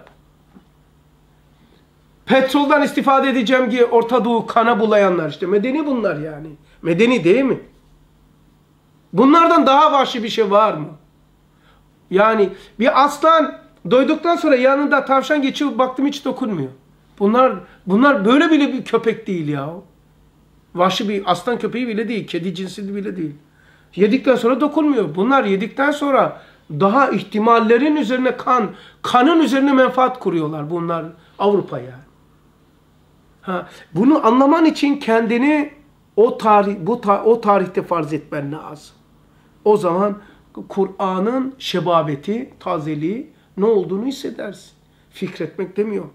Petroldan istifade edeceğim diye Orta Doğu kana bulayanlar işte. Medeni bunlar yani. Medeni değil mi? Bunlardan daha vahşi bir şey var mı? Yani bir aslan doyduktan sonra yanında tavşan geçiyor baktım hiç dokunmuyor. Bunlar bunlar böyle bile bir köpek değil ya. Vahşi bir aslan köpeği bile değil. Kedi cinsi bile değil. Yedikten sonra dokunmuyor. Bunlar yedikten sonra daha ihtimallerin üzerine kan, kanın üzerine menfaat kuruyorlar bunlar Avrupa'ya. Ha, bunu anlaman için kendini o tarih bu ta, o tarihte farz etmen lazım. O zaman Kur'an'ın şebabeti, tazeliği ne olduğunu hissedersin. Fikretmek demiyor.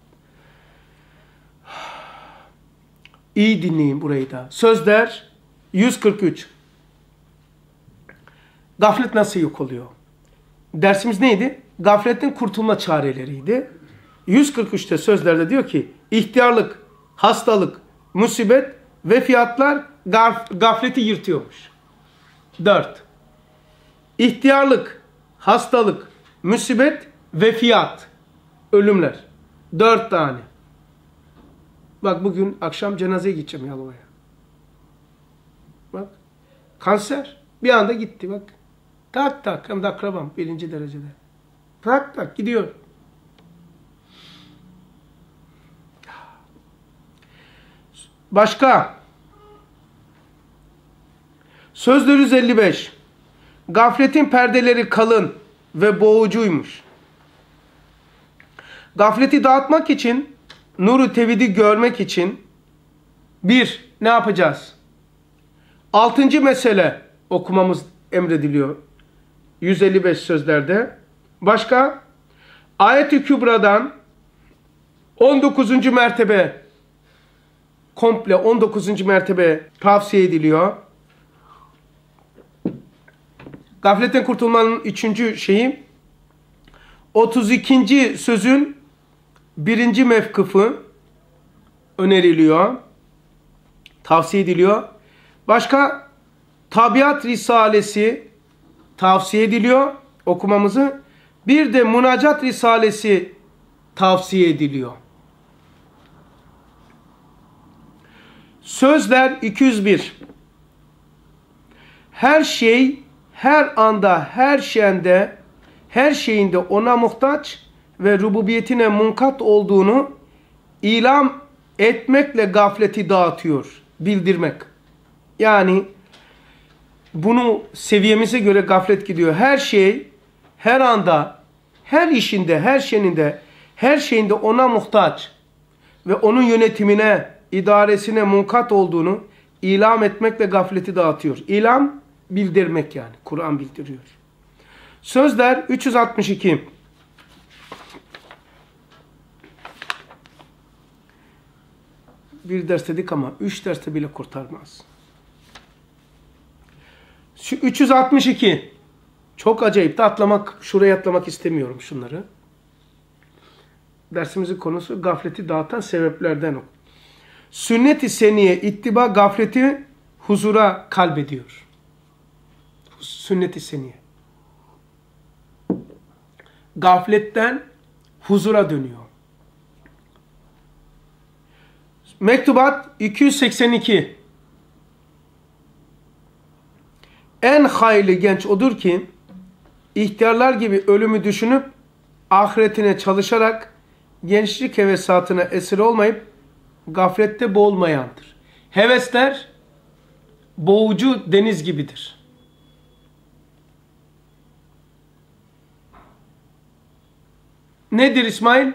İyi dinleyin burayı da. Sözler yüz kırk üç. Gaflet nasıl yok oluyor? Dersimiz neydi? Gafletten kurtulma çareleriydi. yüz kırk üçte sözlerde diyor ki ihtiyarlık, hastalık, musibet ve fiyatlar gaf gafleti yırtıyormuş. dört. İhtiyarlık, hastalık, musibet ve fiyat. Ölümler. dört tane. Bak bugün akşam cenazeye gideceğim Yalova'ya. Bak. Kanser. Bir anda gitti bak. Tak tak. Hem de akrabam birinci derecede. Tak tak gidiyor. Başka. Sözler yüz elli beş. Gafletin perdeleri kalın ve boğucuymuş. Gafleti dağıtmak için, nuru tevhidi görmek için bir, ne yapacağız? Altıncı mesele okumamız emrediliyor. yüz elli beş sözlerde. Başka? Ayet-i Kübra'dan on dokuzuncu mertebe, komple on dokuzuncu mertebe tavsiye ediliyor. Gafletten kurtulmanın üçüncü şeyi, otuz ikinci sözün birinci mevkıfı öneriliyor. Tavsiye ediliyor. Başka? Tabiat Risalesi tavsiye ediliyor okumamızı. Bir de Münacat Risalesi tavsiye ediliyor. Sözler iki yüz bir. Her şey, her anda, her şeyinde, her şeyinde ona muhtaç ve rububiyetine munkat olduğunu ilam etmekle gafleti dağıtıyor, bildirmek. Yani bunu seviyemize göre gaflet gidiyor. Her şey, her anda, her işinde, her şeyinde, her şeyinde ona muhtaç ve onun yönetimine, idaresine munkat olduğunu ilam etmekle gafleti dağıtıyor. İlam, bildirmek yani. Kur'an bildiriyor. Sözler üç yüz altmış iki. Bir ders dedik ama üç derste bile kurtarmaz. Şu üç yüz altmış iki. Çok acayip de atlamak, şuraya atlamak istemiyorum şunları. Dersimizin konusu gafleti dağıtan sebeplerden o. Sünnet-i seniye ittiba gafleti huzura kalbediyor. Sünnet-i seniye. Gafletten huzura dönüyor. Mektubat iki yüz seksen iki. En hayırlı genç odur ki ihtiyarlar gibi ölümü düşünüp ahiretine çalışarak gençlik hevesatına esir olmayıp gaflette boğulmayandır. Hevesler boğucu deniz gibidir. Nedir İsmail?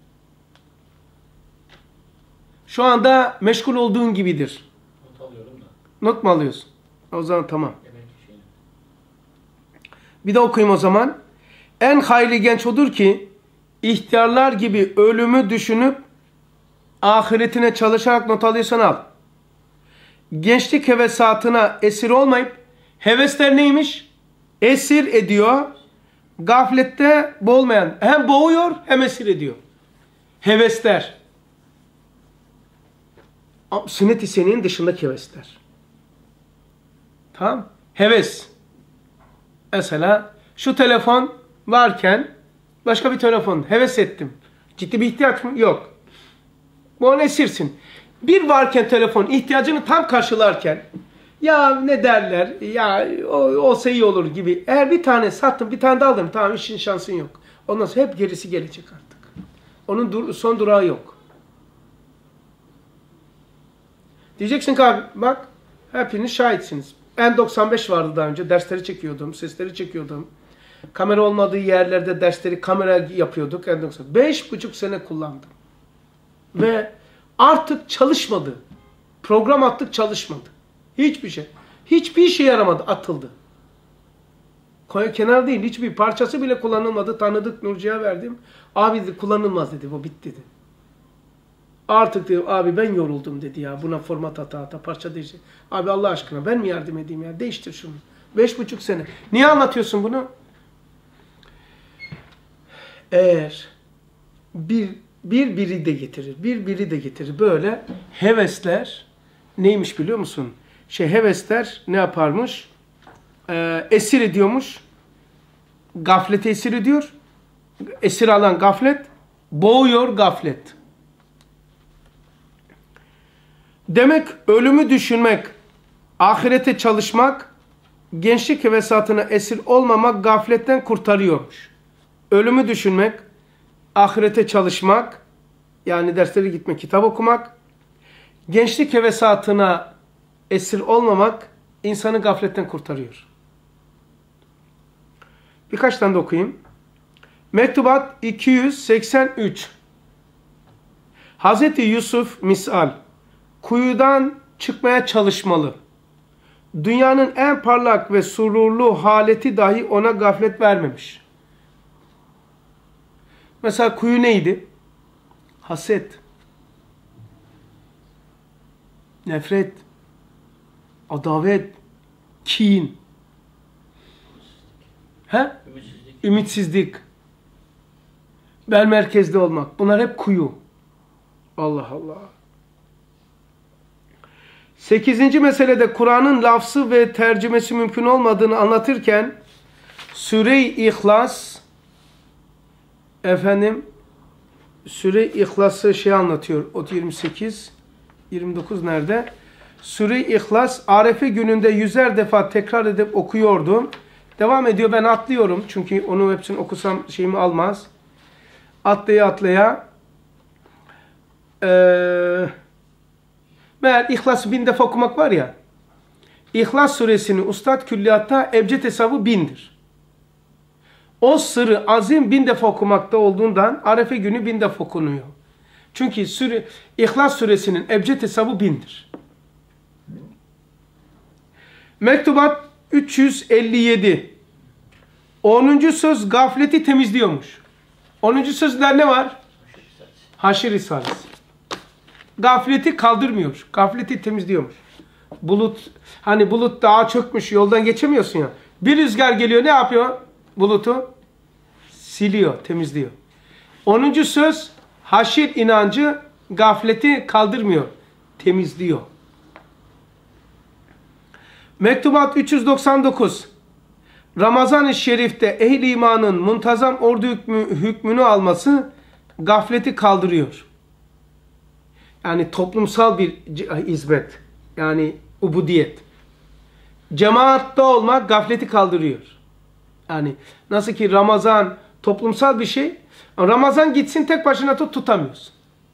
Şu anda meşgul olduğun gibidir. Not alıyorum da. Not mu alıyorsun? O zaman tamam. Demek ki şey. Bir de okuyayım o zaman. En hayırlı genç odur ki ihtiyarlar gibi ölümü düşünüp ahiretine çalışarak not alıyorsan al. Gençlik hevesatına esir olmayıp hevesler neymiş? Esir ediyor. Gaflette boğulmayan. Hem boğuyor hem esir ediyor. Hevesler. Sünnet-i seniyenin dışındaki hevesler. Tamam. Heves. Mesela şu telefon varken başka bir telefon heves ettim. Ciddi bir ihtiyaç mı? Yok. Bu an esirsin. Bir varken telefon ihtiyacını tam karşılarken ya ne derler ya o, olsa iyi olur gibi. Eğer bir tane sattım bir tane de aldım tamam işin şansın yok. Ondan sonra hep gerisi gelecek artık. Onun dur son durağı yok. Diyeceksin ki abi bak hepiniz şahitsiniz. N doksan beş vardı daha önce. Dersleri çekiyordum, sesleri çekiyordum. Kamera olmadığı yerlerde dersleri kamera yapıyorduk. N doksan beş buçuk sene kullandım. Ve artık çalışmadı. Program attık çalışmadı. Hiçbir şey. Hiçbir işe yaramadı. Atıldı. Konya kenar değil. Hiçbir parçası bile kullanılmadı. Tanıdık Nurcu'ya verdim. Abi dedi kullanılmaz dedi. O bitti dedi. Artık diyor abi ben yoruldum dedi ya. Buna format ata ata parça değiştir. Abi Allah aşkına ben mi yardım edeyim ya? Değiştir şunu. Beş buçuk sene. Niye anlatıyorsun bunu? Eğer bir, bir biri de getirir. Bir biri de getirir. Böyle hevesler neymiş biliyor musun? Şey hevesler ne yaparmış? Ee, esir ediyormuş. Gaflete esir ediyor. Esir alan gaflet. Boğuyor gaflet. Demek ölümü düşünmek, ahirete çalışmak gençlik hevesatına esir olmamak gafletten kurtarıyormuş. Ölümü düşünmek, ahirete çalışmak, yani derslere gitmek, kitap okumak, gençlik hevesatına esir olmamak insanı gafletten kurtarıyor. Birkaç tane de okuyayım. Mektubat iki yüz seksen üç. Hazreti Yusuf misal, kuyudan çıkmaya çalışmalı. Dünyanın en parlak ve sururlu haleti dahi ona gaflet vermemiş. Mesela kuyu neydi? Haset, nefret, adavet, kin, he? Ümitsizlik. Ümitsizlik, ben merkezli olmak. Bunlar hep kuyu. Allah Allah. Sekizinci meselede Kur'an'ın lafzı ve tercümesi mümkün olmadığını anlatırken Süre-i İhlas efendim Süre-i İhlas'ı şey anlatıyor. O yirmi sekiz yirmi dokuz nerede? Süre-i İhlas Arefe gününde yüzer defa tekrar edip okuyordum. Devam ediyor. Ben atlıyorum. Çünkü onu hepsini okusam şeyimi almaz. Atlaya atlaya eee meğer İhlas'ı bin defa okumak var ya, İhlas suresini Ustad Külliyatta ebced hesabı bindir. O sırrı azim bin defa okumakta olduğundan Arefe günü bin defa okunuyor. Çünkü süre, İhlas suresinin ebced hesabı bindir. Mektubat üç yüz elli yedi. onuncu söz gafleti temizliyormuş. onuncu sözler ne var? Haşr Risalesi. Gafleti kaldırmıyor. Gafleti temizliyormuş. Bulut, hani bulut dağa çökmüş, yoldan geçemiyorsun ya. Bir rüzgar geliyor, ne yapıyor? Bulutu siliyor, temizliyor. onuncu söz haşir inancı gafleti kaldırmıyor, temizliyor. Mektubat üç yüz doksan dokuz. Ramazan-ı Şerif'te ehl-i imanın muntazam ordu hükmü, hükmünü alması gafleti kaldırıyor. Yani toplumsal bir hizmet. Yani ubudiyet. Cemaatte olmak gafleti kaldırıyor. Yani nasıl ki Ramazan toplumsal bir şey. Ramazan gitsin tek başına tut tutamıyorsun.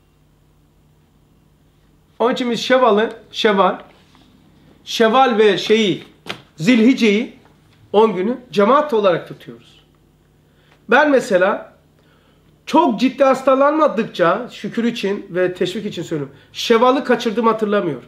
Onun için biz Şeval'ı, Şeval, Şeval ve şeyi, Zilhice'yi on günü cemaat olarak tutuyoruz. Ben mesela çok ciddi hastalanmadıkça, şükür için ve teşvik için söylüyorum, Şeval'ı kaçırdığımı hatırlamıyorum.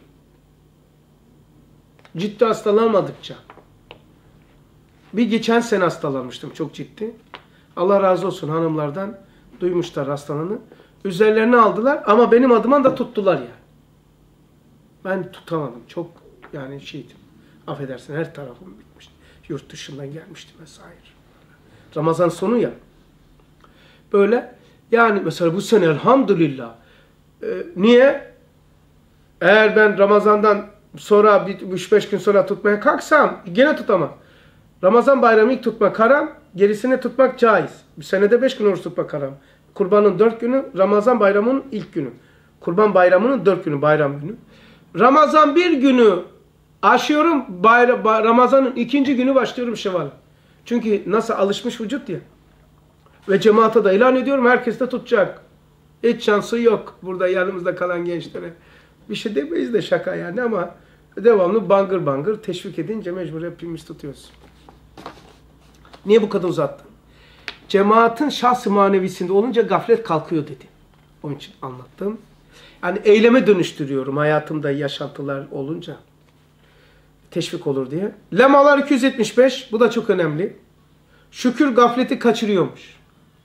Ciddi hastalanmadıkça. Bir geçen sene hastalanmıştım çok ciddi. Allah razı olsun hanımlardan, duymuşlar hastalığını. Üzerlerine aldılar ama benim adıma da tuttular yani. Ben tutamadım. Çok yani şeydim. Affedersin, her tarafım bitmişti. Yurt dışından gelmiştim vesaire. Ramazan sonu ya. Böyle yani mesela bu sene elhamdülillah. Ee, niye? Eğer ben Ramazan'dan sonra bir üç beş gün sonra tutmaya kalksam gene tutamam. Ramazan bayramı ilk tutmak haram, gerisini tutmak caiz. Bir senede beş gün oruç tutmak haram. Kurbanın dört günü, Ramazan bayramının ilk günü. Kurban bayramının dört günü, bayram günü. Ramazan bir günü aşıyorum, bayram, Ramazan'ın ikinci günü başlıyorum Şevval'e. Çünkü nasıl alışmış vücut ya. Ve cemaate de ilan ediyorum, herkes de tutacak. Hiç şansı yok burada yanımızda kalan gençlere. Bir şey demeyiz de şaka yani ama devamlı bangır bangır teşvik edince mecbur hepimiz tutuyoruz. Niye bu kadar uzattın? Cemaatin şahs-ı manevisinde olunca gaflet kalkıyor dedi. Onun için anlattım. Yani eyleme dönüştürüyorum hayatımda yaşantılar olunca. Teşvik olur diye. Lemalar iki yüz yetmiş beş. Bu da çok önemli. Şükür gafleti kaçırıyormuş.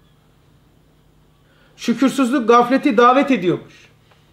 Şükürsüzlük gafleti davet ediyormuş.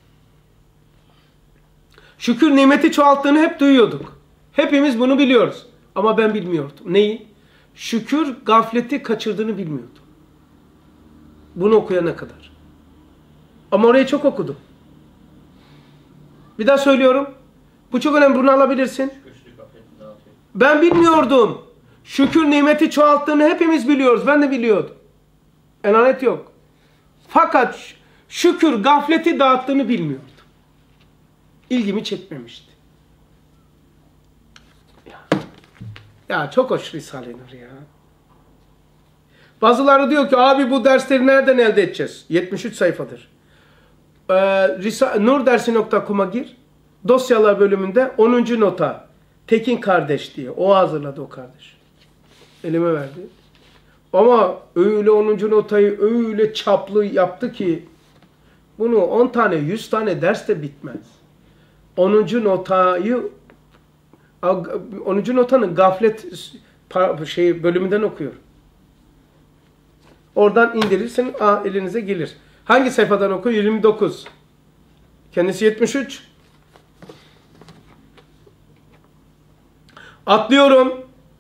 Şükür nimeti çoğalttığını hep duyuyorduk. Hepimiz bunu biliyoruz. Ama ben bilmiyordum. Neyi? Şükür gafleti kaçırdığını bilmiyordum. Bunu okuyana kadar. Ama orayı çok okudum. Bir daha söylüyorum. Bu çok önemli. Bunu alabilirsin. Ben bilmiyordum. Şükür nimeti çoğalttığını hepimiz biliyoruz. Ben de biliyordum. Enanet yok. Fakat şükür gafleti dağıttığını bilmiyordum. İlgimi çekmemişti. Ya çok hoş Risale-i Nur ya. Bazıları diyor ki abi bu dersleri nereden elde edeceğiz? yetmiş üç sayfadır. Ee, nurdersi nokta com'a gir. Dosyalar bölümünde onuncu nota. Tekin kardeş diye. O hazırladı o kardeş. Elime verdi. Ama öyle onuncu notayı öyle çaplı yaptı ki bunu on tane yüz tane ders de bitmez. onuncu notayı onuncu notanın gaflet şey bölümünden okuyor. Oradan indirirsin, aa, elinize gelir. Hangi sayfadan okuyor? yirmi dokuz. Kendisi yetmiş üç. Atlıyorum.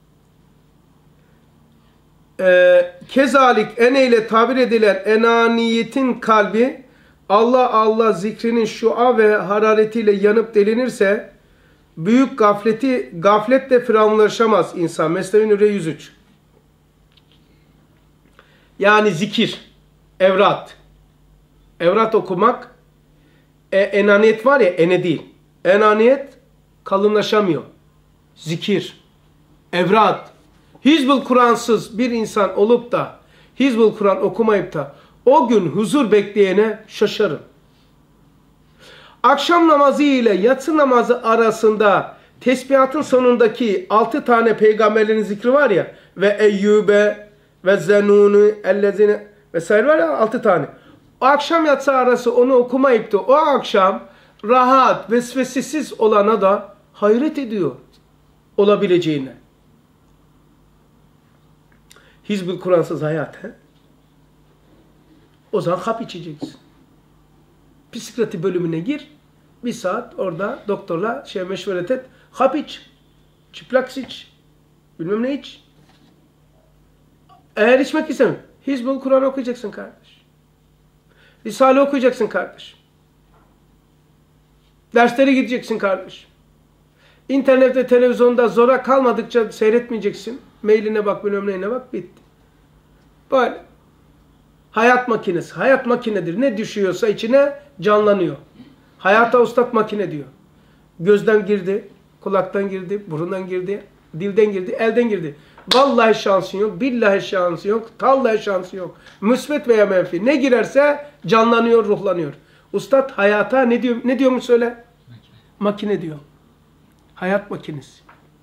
Ee, kezalik ene ile tabir edilen enaniyetin kalbi Allah Allah zikrinin şua ve hararetiyle yanıp delinirse büyük gafleti gafletle firavunlaşamaz insan. Mesnevi Nure yüz üç. Yani zikir, evrat. Evrat okumak, e, enaniyet var ya, ene değil. Enaniyet kalınlaşamıyor. Zikir, evrat. Hizbul Kur'ansız bir insan olup da Hizbul Kur'an okumayıp da o gün huzur bekleyene şaşarım. Akşam namazı ile yatsı namazı arasında tesbihatın sonundaki altı tane peygamberlerin zikri var ya, ve Eyyube ve Zenunu ellezine vesaire var ya, altı tane. O akşam yatsı arası onu okumayıp da o akşam rahat, vesvesesiz olana da hayret ediyor olabileceğine. Hizbul Kur'ansız hayat. He? O zaman hap içeceksin. Psikiyatri bölümüne gir. Bir saat orada doktorla şey meşveret et. Hap iç. Çıplak iç. Bilmem ne iç. Eğer içmek istemiyorsan Hizbul Kur'an okuyacaksın kardeş. Risale okuyacaksın kardeş. Derslere gideceksin kardeş. İnternette, televizyonda zora kalmadıkça seyretmeyeceksin. Mailine bak, bilmem neyine bak, bitti. Böyle. Hayat makinesi. Hayat makinedir. Ne düşüyorsa içine canlanıyor. Hayata ustad makine diyor. Gözden girdi, kulaktan girdi, burundan girdi, dilden girdi, elden girdi. Vallahi şansın yok, billahi şansın yok, tallahi şansın yok. Müsbet veya menfi. Ne girerse canlanıyor, ruhlanıyor. Ustad hayata ne diyor, ne diyormuş söyle? Makine. Makine diyor. Hayat makinesi.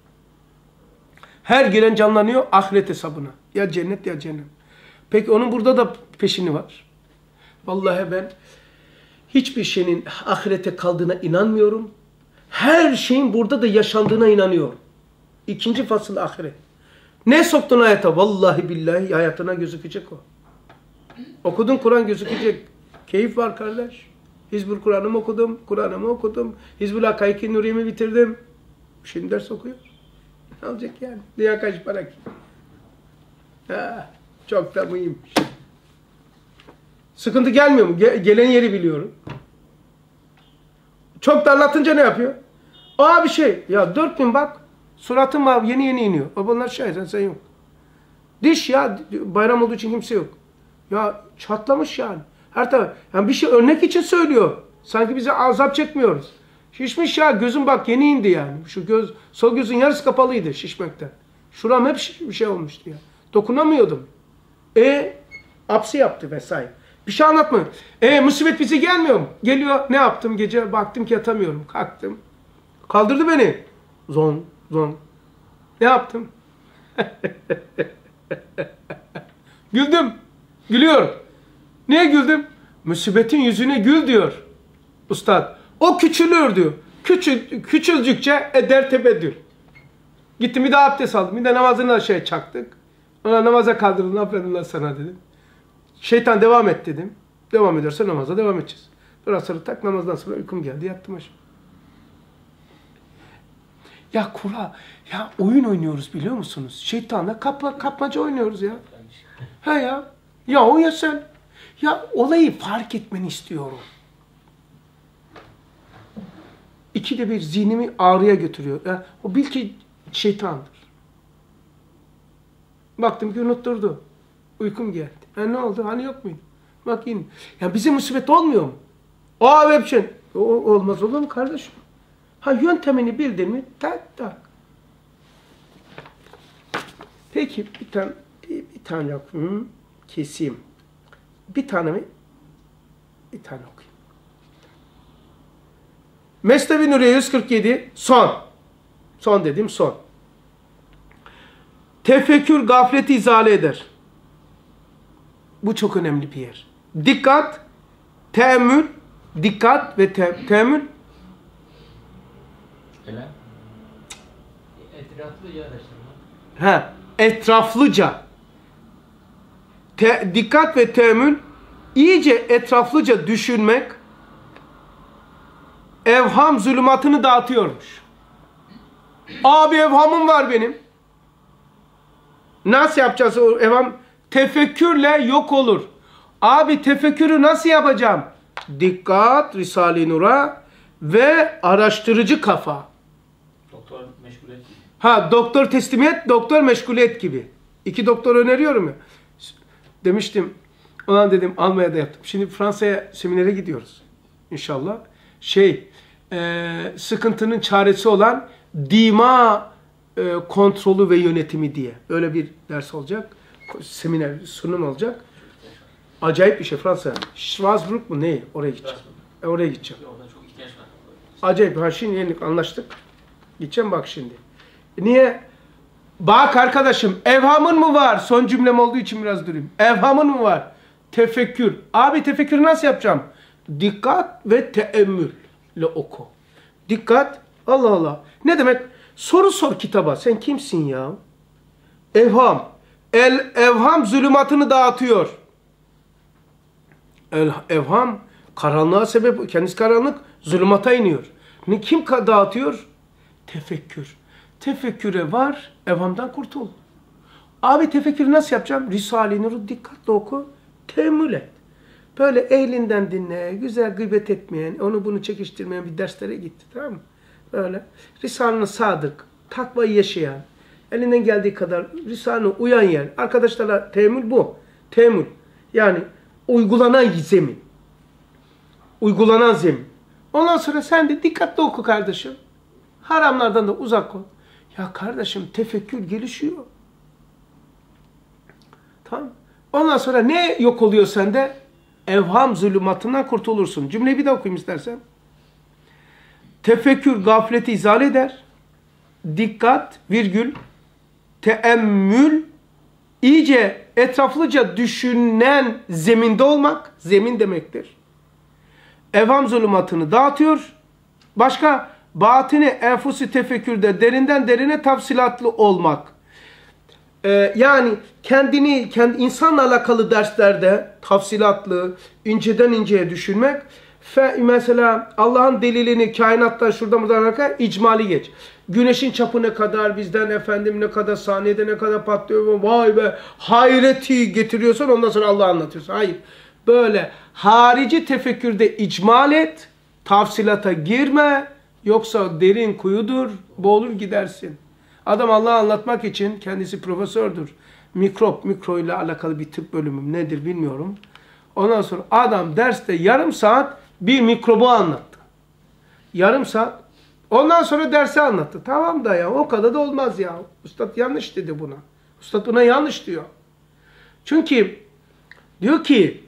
Her giren canlanıyor ahiret hesabına. Ya cennet ya cennet. Peki onun burada da peşini var. Vallahi ben hiçbir şeyin ahirete kaldığına inanmıyorum. Her şeyin burada da yaşandığına inanıyorum. İkinci fasıl ahiret. Ne soktun hayata? Vallahi billahi hayatına gözükecek o. Okudun Kur'an gözükecek. Keyif var kardeş. Hizbul Kur'an'ımı okudum. Kur'an'ımı okudum. Hizbul Hakayki Nuri'mi bitirdim. Şimdi ders okuyor. Ne olacak yani? Dünya kaç para ki? Ha, çok da mühimmiş. Sıkıntı gelmiyor mu? Ge gelen yeri biliyorum. Çok darlatınca ne yapıyor? Aa bir şey. Ya dört bin bak. Suratın var. Yeni yeni iniyor. O bunlar şey. Sen, sen yok. Diş ya. Bayram olduğu için kimse yok. Ya çatlamış yani. Her taraf. Yani bir şey örnek için söylüyor. Sanki bize azap çekmiyoruz. Şişmiş ya. Gözüm bak yeni indi yani. Şu göz, sol gözün yarısı kapalıydı şişmekten. Şuram hep bir şey olmuştu ya. Dokunamıyordum. E apsi yaptı vesaire. Bir şey anlatmıyor. E musibet bize gelmiyor mu? Geliyor. Ne yaptım gece? Baktım ki yatamıyorum. Kalktım. Kaldırdı beni. Zon, zon. Ne yaptım? Güldüm. Gülüyor. Niye güldüm? Musibetin yüzüne gül diyor ustad. O küçülüyor diyor. Küçül, küçüldükçe eder tebeddül. Gittim bir de abdest aldım. Bir de namazına şey çaktık. Ona namaza kaldırdım. Aferin lan sana dedim. Şeytan devam et dedim. Devam ederse namaza devam edeceğiz. Biraz sonra tak namazdan sonra uykum geldi. Yattım aşağı. Ya kura, ya oyun oynuyoruz biliyor musunuz? Şeytanla kapla, kapmaca oynuyoruz ya. He ya. Ya o ya sen. Ya olayı fark etmeni istiyorum. İkide bir zihnimi ağrıya götürüyor. Ya, o bil ki şeytandır. Baktım ki unutturdu. Uykum geldi. Ha, ne oldu? Hani yok muydu? Bak yine. Ya bize musibet olmuyor mu? Aa webşen. O olmaz olur mu kardeşim? Ha yöntemini bildin mi? Tak tak. Peki bir tane bir, bir tane okuyayım. Keseyim. Bir tane mi? Bir tane okuyayım. Mesnevi Nuriye yüz kırk yedi son. Son dediğim son. Tefekkür gafleti izale eder. Bu çok önemli bir yer. Dikkat, teemmül, dikkat ve te teemmül. Öyle. Etraflıca araştırma. Ha, etraflıca. Te dikkat ve teemmül, iyice etraflıca düşünmek, evham zulümatını dağıtıyormuş. Abi evhamım var benim. Nasıl yapacağız o evham? Tefekkürle yok olur. Abi tefekkürü nasıl yapacağım? Dikkat, Risale-i Nur'a ve araştırıcı kafa. Doktor meşguliyet gibi. Ha, doktor teslimiyet, doktor meşguliyet gibi. İki doktor öneriyorum ya. Demiştim, ulan dedim Almanya'da yaptım. Şimdi Fransa'ya seminere gidiyoruz. İnşallah. Şey, e, sıkıntının çaresi olan dima e, kontrolü ve yönetimi diye. Öyle bir ders olacak. Seminer, sunum olacak. Acayip bir şey Fransa. Strasbourg mu ne? Oraya gideceğim. E, oraya gideceğim. Orada çok ihtiyaç var. Acayip. Ha, şimdi yeni anlaştık. Gideceğim bak şimdi. Niye? Bak arkadaşım, evhamın mı var? Son cümlem olduğu için biraz durayım. Evhamın mı var? Tefekkür. Abi tefekkür nasıl yapacağım? Dikkat ve teemmülle oku. Dikkat. Allah Allah. Ne demek? Soru sor kitaba. Sen kimsin ya? Evham. El evham zulümatını dağıtıyor. El evham karanlığa sebep, kendisi karanlık, zulümata iniyor. Ne kim dağıtıyor? Tefekkür. Tefekküre var, evhamdan kurtul. Abi tefekkürü nasıl yapacağım? Risale-i Nur'u dikkatle oku, teemmül et. Böyle ehlinden dinle, güzel gıybet etmeyen, onu bunu çekiştirmeyen bir derslere gitti, tamam mı? Böyle. Risale'ne sadık, takvayı yaşayan, elinden geldiği kadar Risale'ne uyan yer. Arkadaşlarla teemmül bu. Teemmül. Yani uygulanan zemin. Uygulanan zemin. Ondan sonra sen de dikkatli oku kardeşim. Haramlardan da uzak ol. Ya kardeşim tefekkür gelişiyor. Tamam. Ondan sonra ne yok oluyor sende? Evham zulümatından kurtulursun. Cümleyi bir daha okuyayım istersen. Tefekkür gafleti izale eder. Dikkat, virgül, teemmül, iyice etraflıca düşünen zeminde olmak, zemin demektir. Evham zulümatını dağıtıyor. Başka, batini enfusi tefekkürde derinden derine tafsilatlı olmak. Ee, yani kendini, kendi insanla alakalı derslerde tafsilatlı, inceden inceye düşünmek. Fe, mesela Allah'ın delilini kainattan şuradan buradan alakalı icmali geç. Güneşin çapı ne kadar, bizden efendim ne kadar, saniyede ne kadar patlıyor, vay be hayreti getiriyorsan ondan sonra Allah'ı anlatıyorsun. Hayır. Böyle harici tefekkürde icmal et, tafsilata girme, yoksa derin kuyudur, boğulur gidersin. Adam Allah'ı anlatmak için kendisi profesördür. Mikrop, mikro ile alakalı bir tıp bölümüm nedir bilmiyorum. Ondan sonra adam derste yarım saat bir mikrobu anlattı. Yarım saat. Ondan sonra dersi anlattı. Tamam da ya o kadar da olmaz ya. Üstad yanlış dedi buna. Üstad buna yanlış diyor. Çünkü diyor ki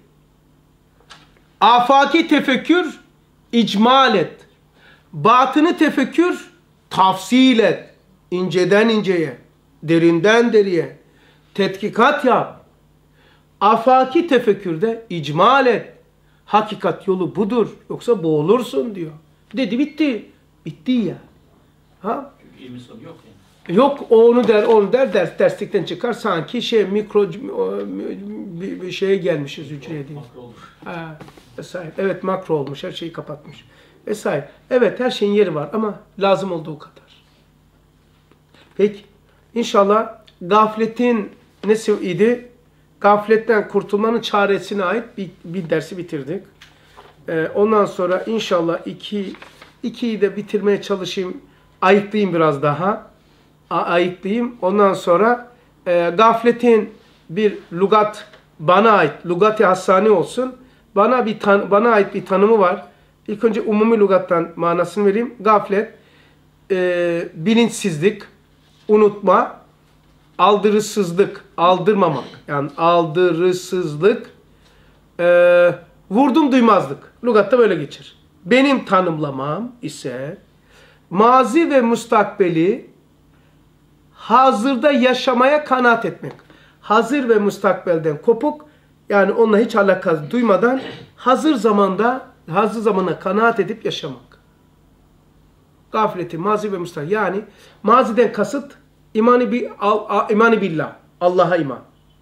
afaki tefekkür icmal et. Batını tefekkür tafsil et. İnceden inceye, derinden deriye tetkikat yap. Afaki tefekkürde icmal et. Hakikat yolu budur. Yoksa boğulursun diyor. Dedi bitti. Bitti ya. Ha? Çünkü ilmin sonu yok yani. Yok onu der, onu der, ders derslikten çıkar. Sanki şey mikro bir, bir şeye gelmişiz hücreye değil. Makro olur. Ha, vesaire. Evet makro olmuş. Her şeyi kapatmış. Vesaire. Evet her şeyin yeri var ama lazım olduğu kadar. Peki. İnşallah gafletin nesi idi? Gafletten kurtulmanın çaresine ait bir, bir dersi bitirdik. Ee, ondan sonra inşallah iki, ikiyi de bitirmeye çalışayım. Ayıklayayım biraz daha. A ayıklayayım. Ondan sonra e, gafletin bir lugat bana ait, lugati hassani olsun. Bana bir tan bana ait bir tanımı var. İlk önce umumi lugattan manasını vereyim. Gaflet, e, bilinçsizlik, unutma, aldırısızlık, aldırmamak. Yani aldırısızlık, e, vurdum duymazlık. Lügatta böyle geçer. Benim tanımlamam ise mazi ve mustakbeli hazırda yaşamaya kanaat etmek. Hazır ve mustakbelden kopuk, yani onunla hiç alakası duymadan hazır zamanda, hazır zamana kanaat edip yaşamak. Gafleti, mazi ve mustakbel. Yani maziden kasıt imani bi imani billah, Allah'a iman.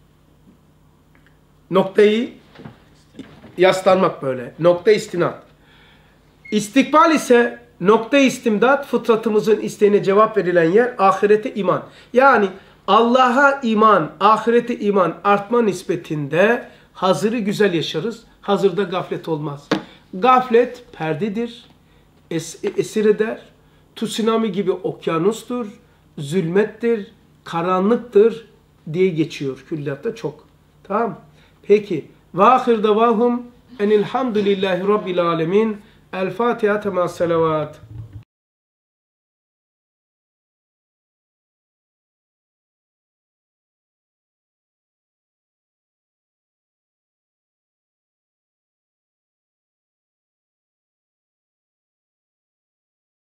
Noktayı yaslanmak böyle. Nokta istinat. İstikbal ise nokta istimdat, fıtratımızın isteğine cevap verilen yer, ahirete iman. Yani Allah'a iman, ahirete iman artma nispetinde hazırı güzel yaşarız. Hazırda gaflet olmaz. Gaflet perdedir, es esir eder, tsunami gibi okyanustur, zulmettir, karanlıktır diye geçiyor külliyatta çok. Tamam. Peki. Ve ahir davahum enilhamdülillahi rabbil alemin. El Fatiha tema salavat.